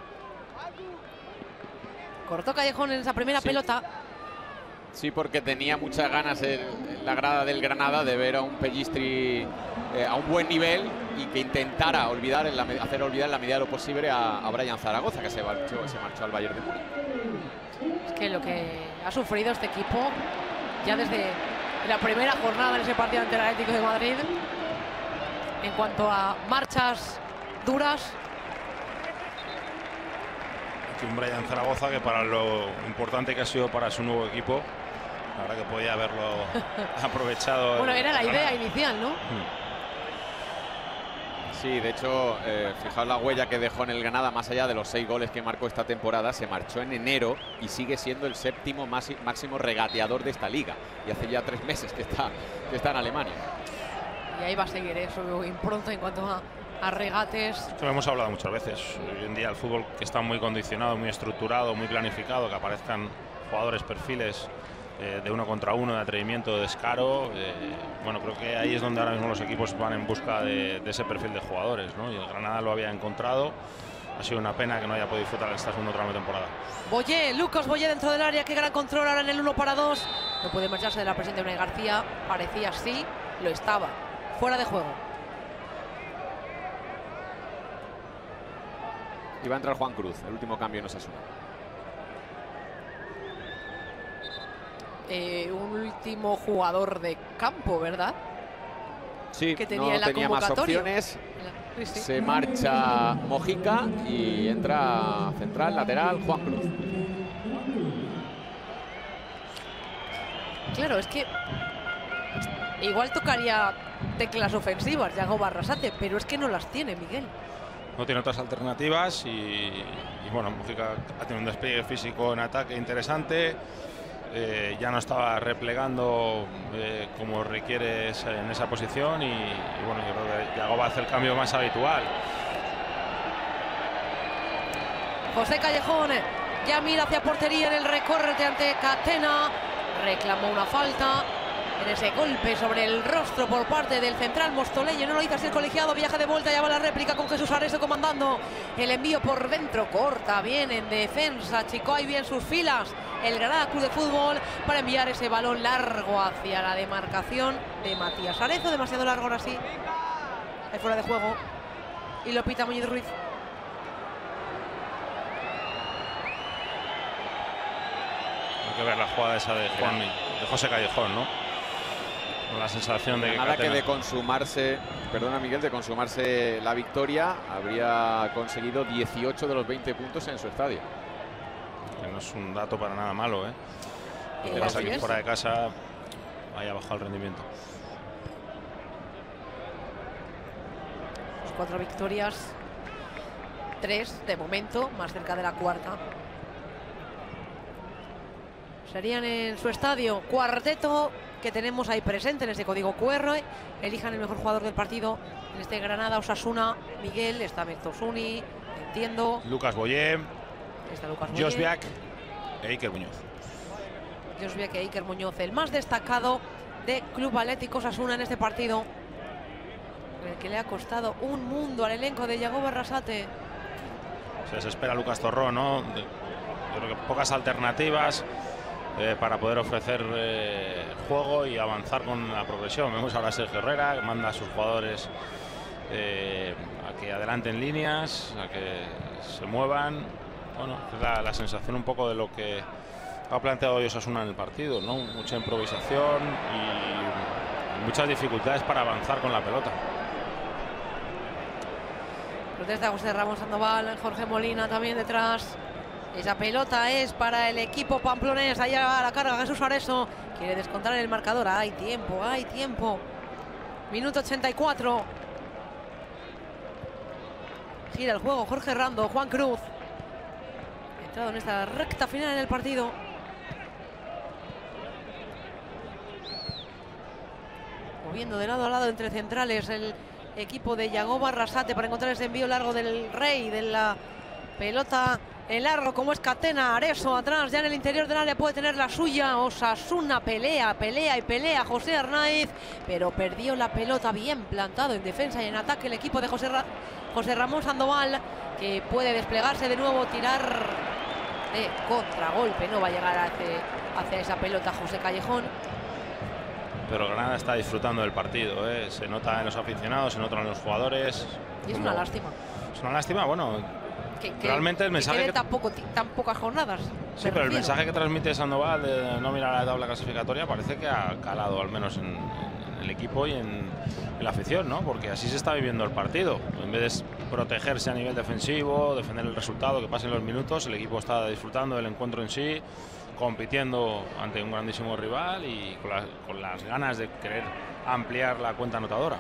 Cortó Callejón en esa primera Sí. pelota. Sí, porque tenía muchas ganas en la grada del Granada de ver a un Pellistri eh, a un buen nivel y que intentara olvidar en la, hacer olvidar en la medida de lo posible a, a Brian Zaragoza, que se marchó, se marchó al Bayern de Múnich. Es que lo que ha sufrido este equipo ya desde la primera jornada en ese partido ante el Atlético de Madrid, en cuanto a marchas duras. Un Brian Zaragoza que, para lo importante que ha sido para su nuevo equipo, la verdad que podía haberlo aprovechado. Bueno, era la idea inicial, ¿no? Sí, de hecho, eh, fijaos la huella que dejó en el Granada, más allá de los seis goles que marcó esta temporada. Se marchó en enero y sigue siendo el séptimo más, máximo regateador de esta liga. Y hace ya tres meses que está, que está en Alemania. Y ahí va a seguir eso impronta en cuanto a, a regates. Esto lo hemos hablado muchas veces. Hoy en día el fútbol, que está muy condicionado, muy estructurado, muy planificado, que aparezcan jugadores, perfiles eh, de uno contra uno, de atrevimiento, de descaro. Eh, bueno, creo que ahí es donde ahora mismo los equipos van en busca de, de ese perfil de jugadores, ¿no? Y el Granada lo había encontrado. Ha sido una pena que no haya podido disfrutar esta segunda tramo de temporada. Boyé, Lucas Boyé dentro del área, qué gran control ahora en el uno para dos. No puede marcharse de la presión de Unai García. Parecía sí, lo estaba. Fuera de juego. Y va a entrar Juan Cruz, el último cambio en Osasuna. Eh, un último jugador de campo, ¿verdad? Sí, que tenía no en la tenía más convocatoria. opciones. Sí, sí. Se marcha Mojica y entra central, lateral, Juan Cruz. Claro, es que igual tocaría teclas ofensivas, Yago Barrasate, pero es que no las tiene, Miguel. No tiene otras alternativas y, y bueno, Mojica ha tenido un despliegue físico en ataque interesante. Eh, ya no estaba replegando eh, como requiere esa, en esa posición y, y bueno, yo creo que Yago va a hacer el cambio más habitual. José Callejón ya mira hacia portería en el recórrete ante Catena. Reclamó una falta en ese golpe sobre el rostro por parte del central Mostoleño. No lo hizo así el colegiado, viaja de vuelta, ya va la réplica con Jesús Areso comandando el envío por dentro. Corta bien en defensa, achicó ahí bien sus filas el Granada Club de Fútbol para enviar ese balón largo hacia la demarcación de Matías Arezo. Demasiado largo ahora sí. Ahí fuera de juego. Y lo pita Muñiz Ruiz. Hay que ver la jugada esa de Juan, de José Callejón, ¿no? Con la sensación de que Nada Catena... que de consumarse, perdona Miguel, de consumarse la victoria, habría conseguido dieciocho de los veinte puntos en su estadio. Que no es un dato para nada malo, ¿eh? Eh, Que pasa así que es. fuera de casa haya bajado el rendimiento. Pues cuatro victorias, tres de momento, más cerca de la cuarta. Serían en su estadio. Cuarteto que tenemos ahí presente en ese código Q R. Elijan el mejor jugador del partido en este Granada Osasuna. Miguel, está Meztosuni, entiendo. Lucas Boyé, Está Lucas Boyé, Josviak e Iker Muñoz. Josviak e Iker Muñoz, el más destacado de Club Atlético Osasuna en este partido, el que le ha costado un mundo al elenco de Yago Barrasate. Se desespera Lucas Torró, ¿no? De- yo creo que pocas alternativas eh, para poder ofrecer eh, juego y avanzar con la progresión. Vemos ahora a Sergio Herrera, que manda a sus jugadores eh, a que adelanten líneas, a que se muevan. Bueno, es la, la sensación un poco de lo que ha planteado hoy Osasuna en el partido, ¿no? Mucha improvisación y muchas dificultades para avanzar con la pelota. Protesta José Ramón Sandoval, Jorge Molina también detrás. Esa pelota es para el equipo pamplonés. Ahí a la carga Jesús Areso. Quiere descontar en el marcador. Hay tiempo, hay tiempo. Minuto ochenta y cuatro. Gira el juego Jorge Rando, Juan Cruz. Entrado en esta recta final en el partido. Moviendo de lado a lado entre centrales el equipo de Yago Barrasate para encontrar ese envío largo del rey de la pelota en largo como es Catena. Areso atrás ya en el interior del área puede tener la suya. Osasuna pelea, pelea y pelea José Arnaiz, pero perdió la pelota. Bien plantado en defensa y en ataque el equipo de José, Ra José Ramón Sandoval, que puede desplegarse de nuevo, tirar de contragolpe. No va a llegar hacia, hacia esa pelota José Callejón. pero Granada está disfrutando del partido, ¿eh? Se nota en los aficionados, se nota en los jugadores. Y es una lástima. Es una lástima, bueno, que, que, realmente el mensaje... Que que tan, poco, tan pocas jornadas. Sí, pero el mensaje que transmite Sandoval de no mirar a la tabla clasificatoria parece que ha calado al menos en, en el equipo y en, en la afición, ¿no? Porque así se está viviendo el partido. En vez de protegerse a nivel defensivo, defender el resultado, que pasen los minutos, el equipo está disfrutando del encuentro en sí, compitiendo ante un grandísimo rival y con, la, con las ganas de querer ampliar la cuenta anotadora.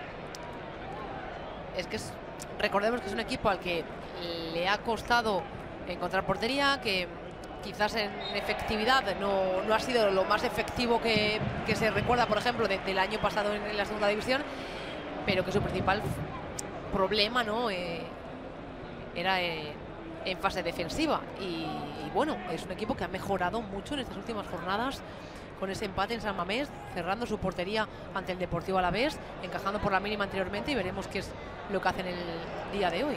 Es que es, recordemos que es un equipo al que le ha costado encontrar portería, que quizás en efectividad no, no ha sido lo más efectivo que, que se recuerda, por ejemplo, de, del año pasado en, en la segunda división, pero que su principal problema, ¿no? Eh, era eh, en fase defensiva. Y, y bueno, es un equipo que ha mejorado mucho en estas últimas jornadas con ese empate en San Mamés, cerrando su portería ante el Deportivo Alavés, encajando por la mínima anteriormente, y veremos qué es lo que hacen el día de hoy.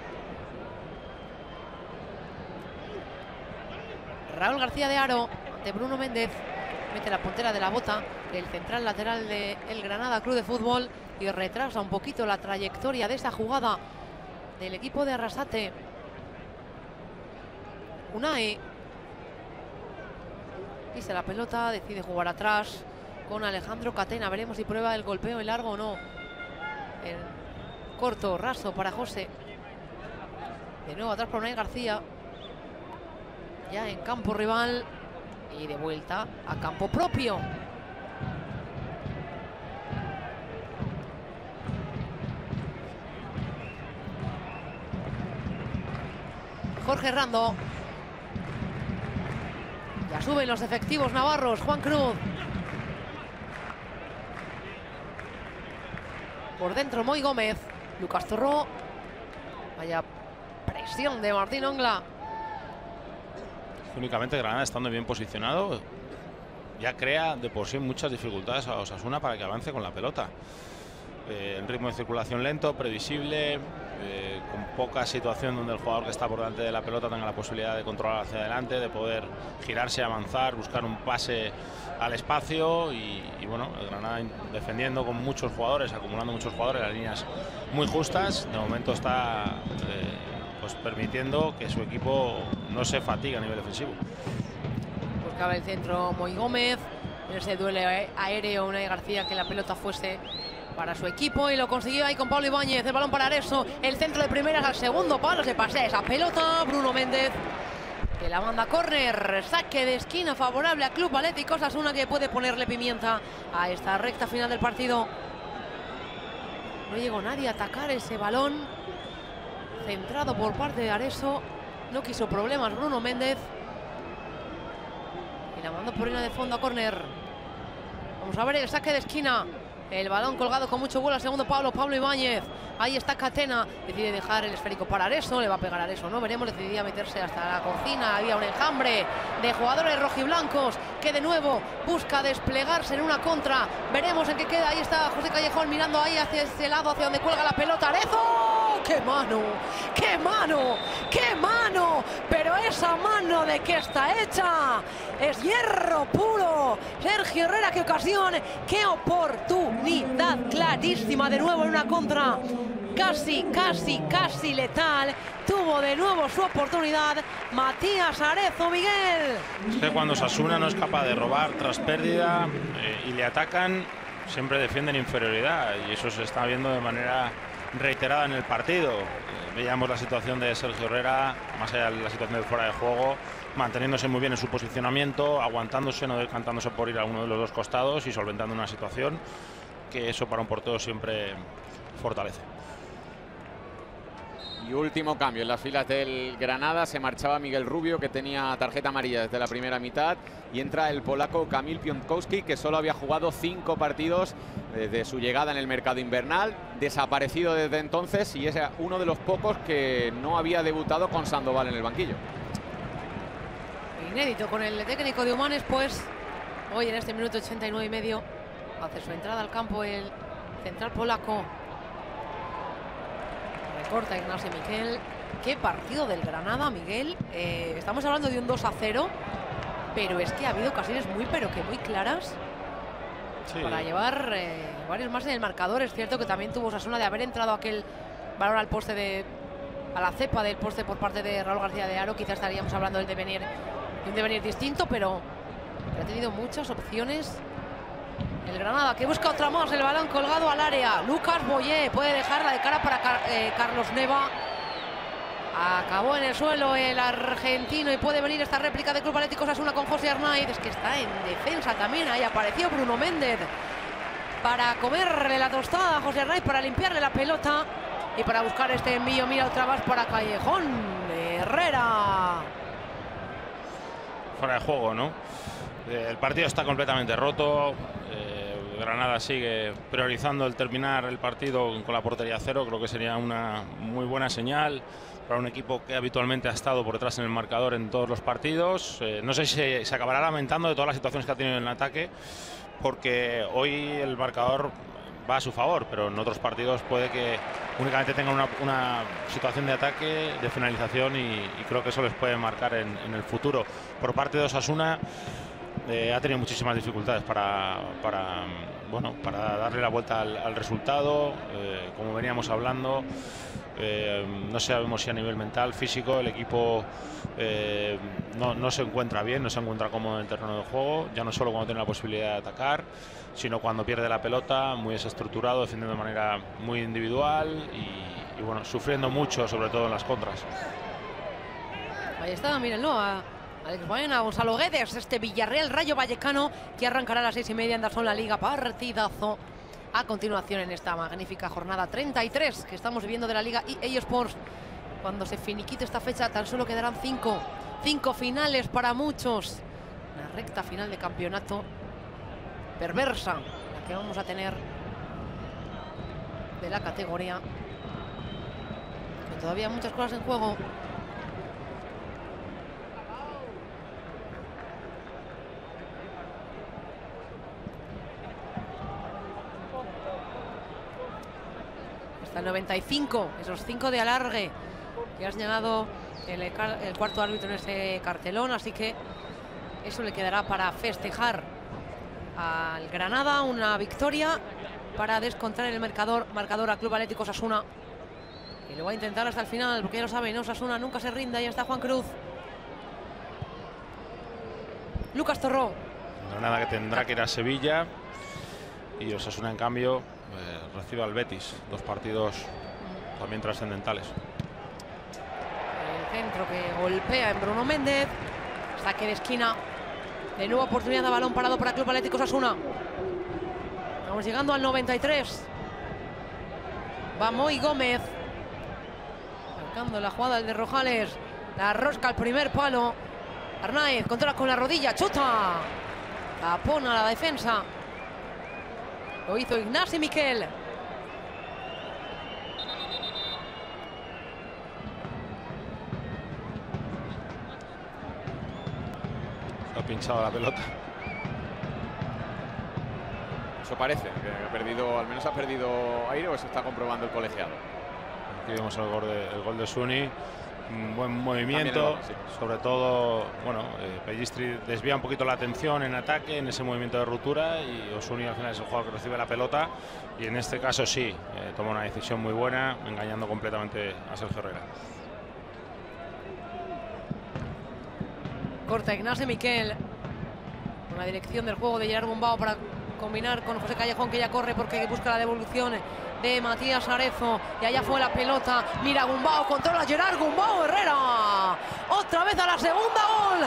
Raúl García de Haro ante Bruno Méndez, mete la puntera de la bota, el central lateral de el Granada Club de Fútbol, y retrasa un poquito la trayectoria de esa jugada del equipo de Arrasate. Unai pisa la pelota, decide jugar atrás con Alejandro Catena. Veremos si prueba el golpeo en largo o no. El corto, raso para José. De nuevo atrás por Unai García. Ya en campo rival. Y de vuelta a campo propio. Jorge Rando. Ya suben los efectivos navarros. Juan Cruz. Por dentro Moy Gómez. Lucas Torró. Vaya presión de Martín Ongla. Únicamente Granada, estando bien posicionado, ya crea de por sí muchas dificultades a Osasuna para que avance con la pelota. Eh, en ritmo de circulación lento, previsible, eh, con poca situación donde el jugador que está por delante de la pelota tenga la posibilidad de controlar hacia adelante, de poder girarse, avanzar, buscar un pase al espacio y, y bueno, el Granada defendiendo con muchos jugadores, acumulando muchos jugadores, las líneas muy justas. De momento está eh, pues permitiendo que su equipo no se fatigue a nivel defensivo. Buscaba el centro Moy Gómez, en ese duelo aéreo Unai García, que la pelota fuese para su equipo, y lo consiguió ahí con Pablo Ibáñez. El balón para Areso, el centro de primeras al segundo palo, se pasea esa pelota. Bruno Méndez, que la manda córner, saque de esquina favorable a Club Atlético Osasuna, que puede ponerle pimienta a esta recta final del partido. No llegó nadie a atacar ese balón, centrado por parte de Areso. No quiso problemas Bruno Méndez, y la mandó por línea de fondo a córner. Vamos a ver el saque de esquina. El balón colgado con mucho vuelo al segundo Pablo, Pablo Ibáñez. Ahí está Catena, decide dejar el esférico para Areso. Le va a pegar a Areso, no veremos, decidía meterse hasta la cocina. Había un enjambre de jugadores rojiblancos que de nuevo busca desplegarse en una contra. Veremos en qué queda. Ahí está José Callejón mirando ahí hacia ese lado, hacia donde cuelga la pelota. ¡Arezo! ¡Qué mano! ¡Qué mano! ¡Qué mano! Pero esa mano, ¿de qué está hecha? Es hierro puro. Sergio Herrera, qué ocasión, qué oportunidad clarísima de nuevo en una contra. Casi, casi, casi letal. Tuvo de nuevo su oportunidad Matías Arezo, Miguel. Es que cuando Osasuna no es capaz de robar tras pérdida eh, y le atacan, siempre defienden inferioridad, y eso se está viendo de manera reiterada en el partido. Eh, veíamos la situación de Sergio Herrera, más allá de la situación de fuera de juego, manteniéndose muy bien en su posicionamiento, aguantándose, no decantándose por ir a uno de los dos costados y solventando una situación que eso para un portero siempre fortalece. Y último cambio en las filas del Granada. Se marchaba Miguel Rubio, que tenía tarjeta amarilla desde la primera mitad, y entra el polaco Kamil Piątkowski, que solo había jugado cinco partidos desde su llegada en el mercado invernal, desaparecido desde entonces, y es uno de los pocos que no había debutado con Sandoval en el banquillo. Inédito con el técnico de Humanes, pues hoy en este minuto ochenta y nueve y medio hace su entrada al campo el central polaco. Recorta Ignacio Miquel. Qué partido del Granada, Miguel. Eh, estamos hablando de un dos a cero, pero es que ha habido ocasiones muy pero que muy claras Sí. Para llevar eh, varios más en el marcador. Es cierto que también tuvo Osasuna de haber entrado aquel balón al poste de a la cepa del poste por parte de Raúl García de Haro. Quizás estaríamos hablando del devenir, de un devenir distinto, pero ha tenido muchas opciones el Granada, que busca otra más. El balón colgado al área. Lucas Boyé puede dejarla de cara para Car eh, Carlos Neva. Acabó en el suelo el argentino y puede venir esta réplica de Club Atlético Osasuna con José Arnaiz. Es que está en defensa también. Ahí apareció Bruno Méndez para comerle la tostada a José Arnaiz, para limpiarle la pelota y para buscar este envío. Mira otra vez para Callejón. Herrera. Fuera de juego, ¿no? Eh, el partido está completamente roto. Eh, Granada sigue priorizando el terminar el partido con la portería cero. Creo que sería una muy buena señal para un equipo que habitualmente ha estado por detrás en el marcador en todos los partidos. Eh, no sé si se, se acabará lamentando de todas las situaciones que ha tenido en el ataque, porque hoy el marcador va a su favor, pero en otros partidos puede que únicamente tengan una, una situación de ataque, de finalización, y, y creo que eso les puede marcar en, en el futuro. Por parte de Osasuna, eh, ha tenido muchísimas dificultades para, para, bueno, para darle la vuelta al, al resultado, eh, como veníamos hablando. Eh, no sabemos si a nivel mental, físico, el equipo eh, no, no se encuentra bien, no se encuentra cómodo en el terreno de juego, ya no solo cuando tiene la posibilidad de atacar, sino cuando pierde la pelota, muy desestructurado, defendiendo de manera muy individual y, y bueno, sufriendo mucho, sobre todo en las contras. Ahí está, mírenlo, a Alex Baena, Gonzalo Guedes, este Villarreal Rayo Vallecano, que arrancará a las seis y media en Dazón la Liga. Partidazo a continuación en esta magnífica jornada treinta y tres que estamos viviendo de la Liga E A Sports. Cuando se finiquite esta fecha, tan solo quedarán cinco, cinco finales para muchos. Una recta final de campeonato perversa, la que vamos a tener de la categoría. Que todavía hay muchas cosas en juego. El noventa y cinco, esos cinco de alargue que ha señalado el, el cuarto árbitro en ese cartelón, así que eso le quedará para festejar al Granada, una victoria para descontar el marcador, marcador a Club Atlético Osasuna, y lo va a intentar hasta el final, porque ya lo saben, ¿no? Osasuna nunca se rinde. Ahí está Juan Cruz, Lucas Torró. Granada que tendrá que ir a Sevilla, y Osasuna en cambio Eh, recibe al Betis, dos partidos también trascendentales. El centro que golpea en Bruno Méndez, saque de esquina, de nuevo oportunidad de balón parado para Club Atlético Osasuna. Vamos llegando al noventa y tres. Va Moy Gómez, marcando la jugada el de Rojales, la rosca al primer palo. Arnaiz controla con la rodilla, chuta, tapona la defensa. Lo hizo Ignasi Miquel. Se ha pinchado la pelota. Eso parece, que ha perdido, al menos ha perdido aire, o se está comprobando el colegiado. Aquí vemos el gol de, el gol de Suni. Un buen movimiento, gol, sí. Sobre todo, bueno, eh, Pellistri desvía un poquito la atención en ataque, en ese movimiento de ruptura, y Osuni al final es el jugador que recibe la pelota, y en este caso sí, eh, toma una decisión muy buena, engañando completamente a Sergio Herrera. Corta Ignasi Miquel, con la dirección del juego de Gerard Gumbau para combinar con José Callejón, que ya corre porque busca la devolución de Matías Arezo, y allá fue la pelota. Mira Gumbau, controla Gerard Gumbau, Herrera otra vez a la segunda. Gol,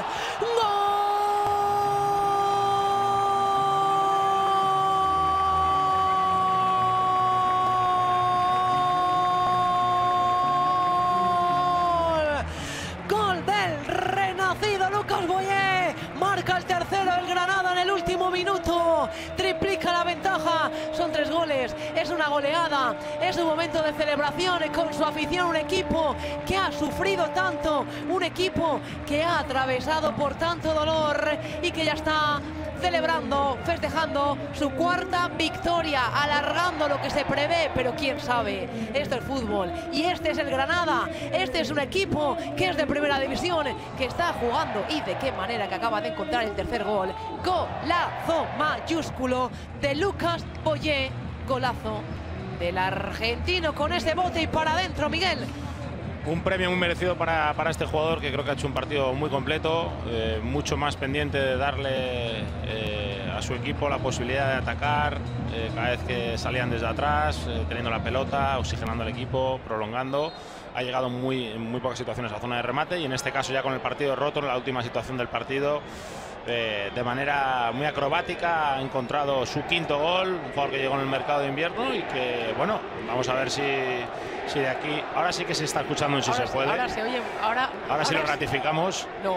gol, gol del renacido Lucas Boyé. Marca el tercero el Granada en el último minuto, triplica la ventaja. Son tres goles goles, es una goleada, es un momento de celebración con su afición, un equipo que ha sufrido tanto, un equipo que ha atravesado por tanto dolor y que ya está celebrando, festejando su cuarta victoria, alargando lo que se prevé, pero quién sabe, esto es fútbol y este es el Granada, este es un equipo que es de primera división, que está jugando y de qué manera, que acaba de encontrar el tercer gol, golazo mayúsculo de Lucas Boyé, golazo del argentino con ese bote y para adentro, Miguel. Un premio muy merecido para, para este jugador, que creo que ha hecho un partido muy completo, eh, mucho más pendiente de darle eh, a su equipo la posibilidad de atacar eh, cada vez que salían desde atrás, eh, teniendo la pelota, oxigenando al equipo, prolongando. Ha llegado muy, en muy pocas situaciones a la zona de remate y en este caso ya con el partido roto, en la última situación del partido, eh, de manera muy acrobática ha encontrado su quinto gol, un jugador que llegó en el mercado de invierno y que, bueno, vamos a ver si... Sí, de aquí, ahora sí que se está escuchando en si ahora se puede. Ahora se oye, ahora, ahora, ahora sí lo ratificamos. No.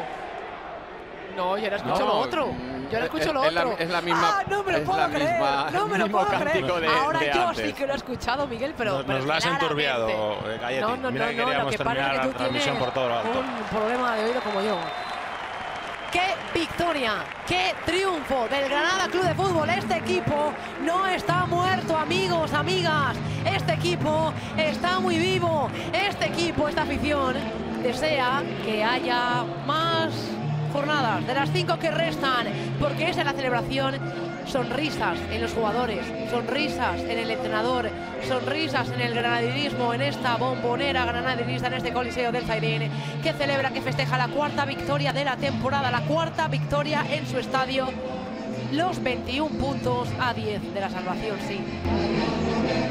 No, yo ahora escucho No, lo otro. Yo ahora escucho es, lo es otro. La, es la misma. Ah, no me lo es puedo la creer. misma, no me lo mismo puedo creer. cántico de, ahora de yo antes. sí que lo he escuchado, Miguel, pero. Nos, pero nos lo has enturbiado, eh, Galletti. No, no, Mira no, que no, queríamos lo que pasa terminar es que la tú transmisión tienes por todo lo alto. un problema de oído como yo. ¡Qué victoria! ¡Qué triunfo del Granada Club de Fútbol! Este equipo no está muerto, amigos, amigas. Este equipo está muy vivo. Este equipo, esta afición, desea que haya más jornadas de las cinco que restan, porque esa es la celebración. Sonrisas en los jugadores, sonrisas en el entrenador, sonrisas en el granadinismo, en esta bombonera granadinista, en este Coliseo del Zaidín, que celebra, que festeja la cuarta victoria de la temporada, la cuarta victoria en su estadio, los veintiún puntos a diez de la salvación, sí.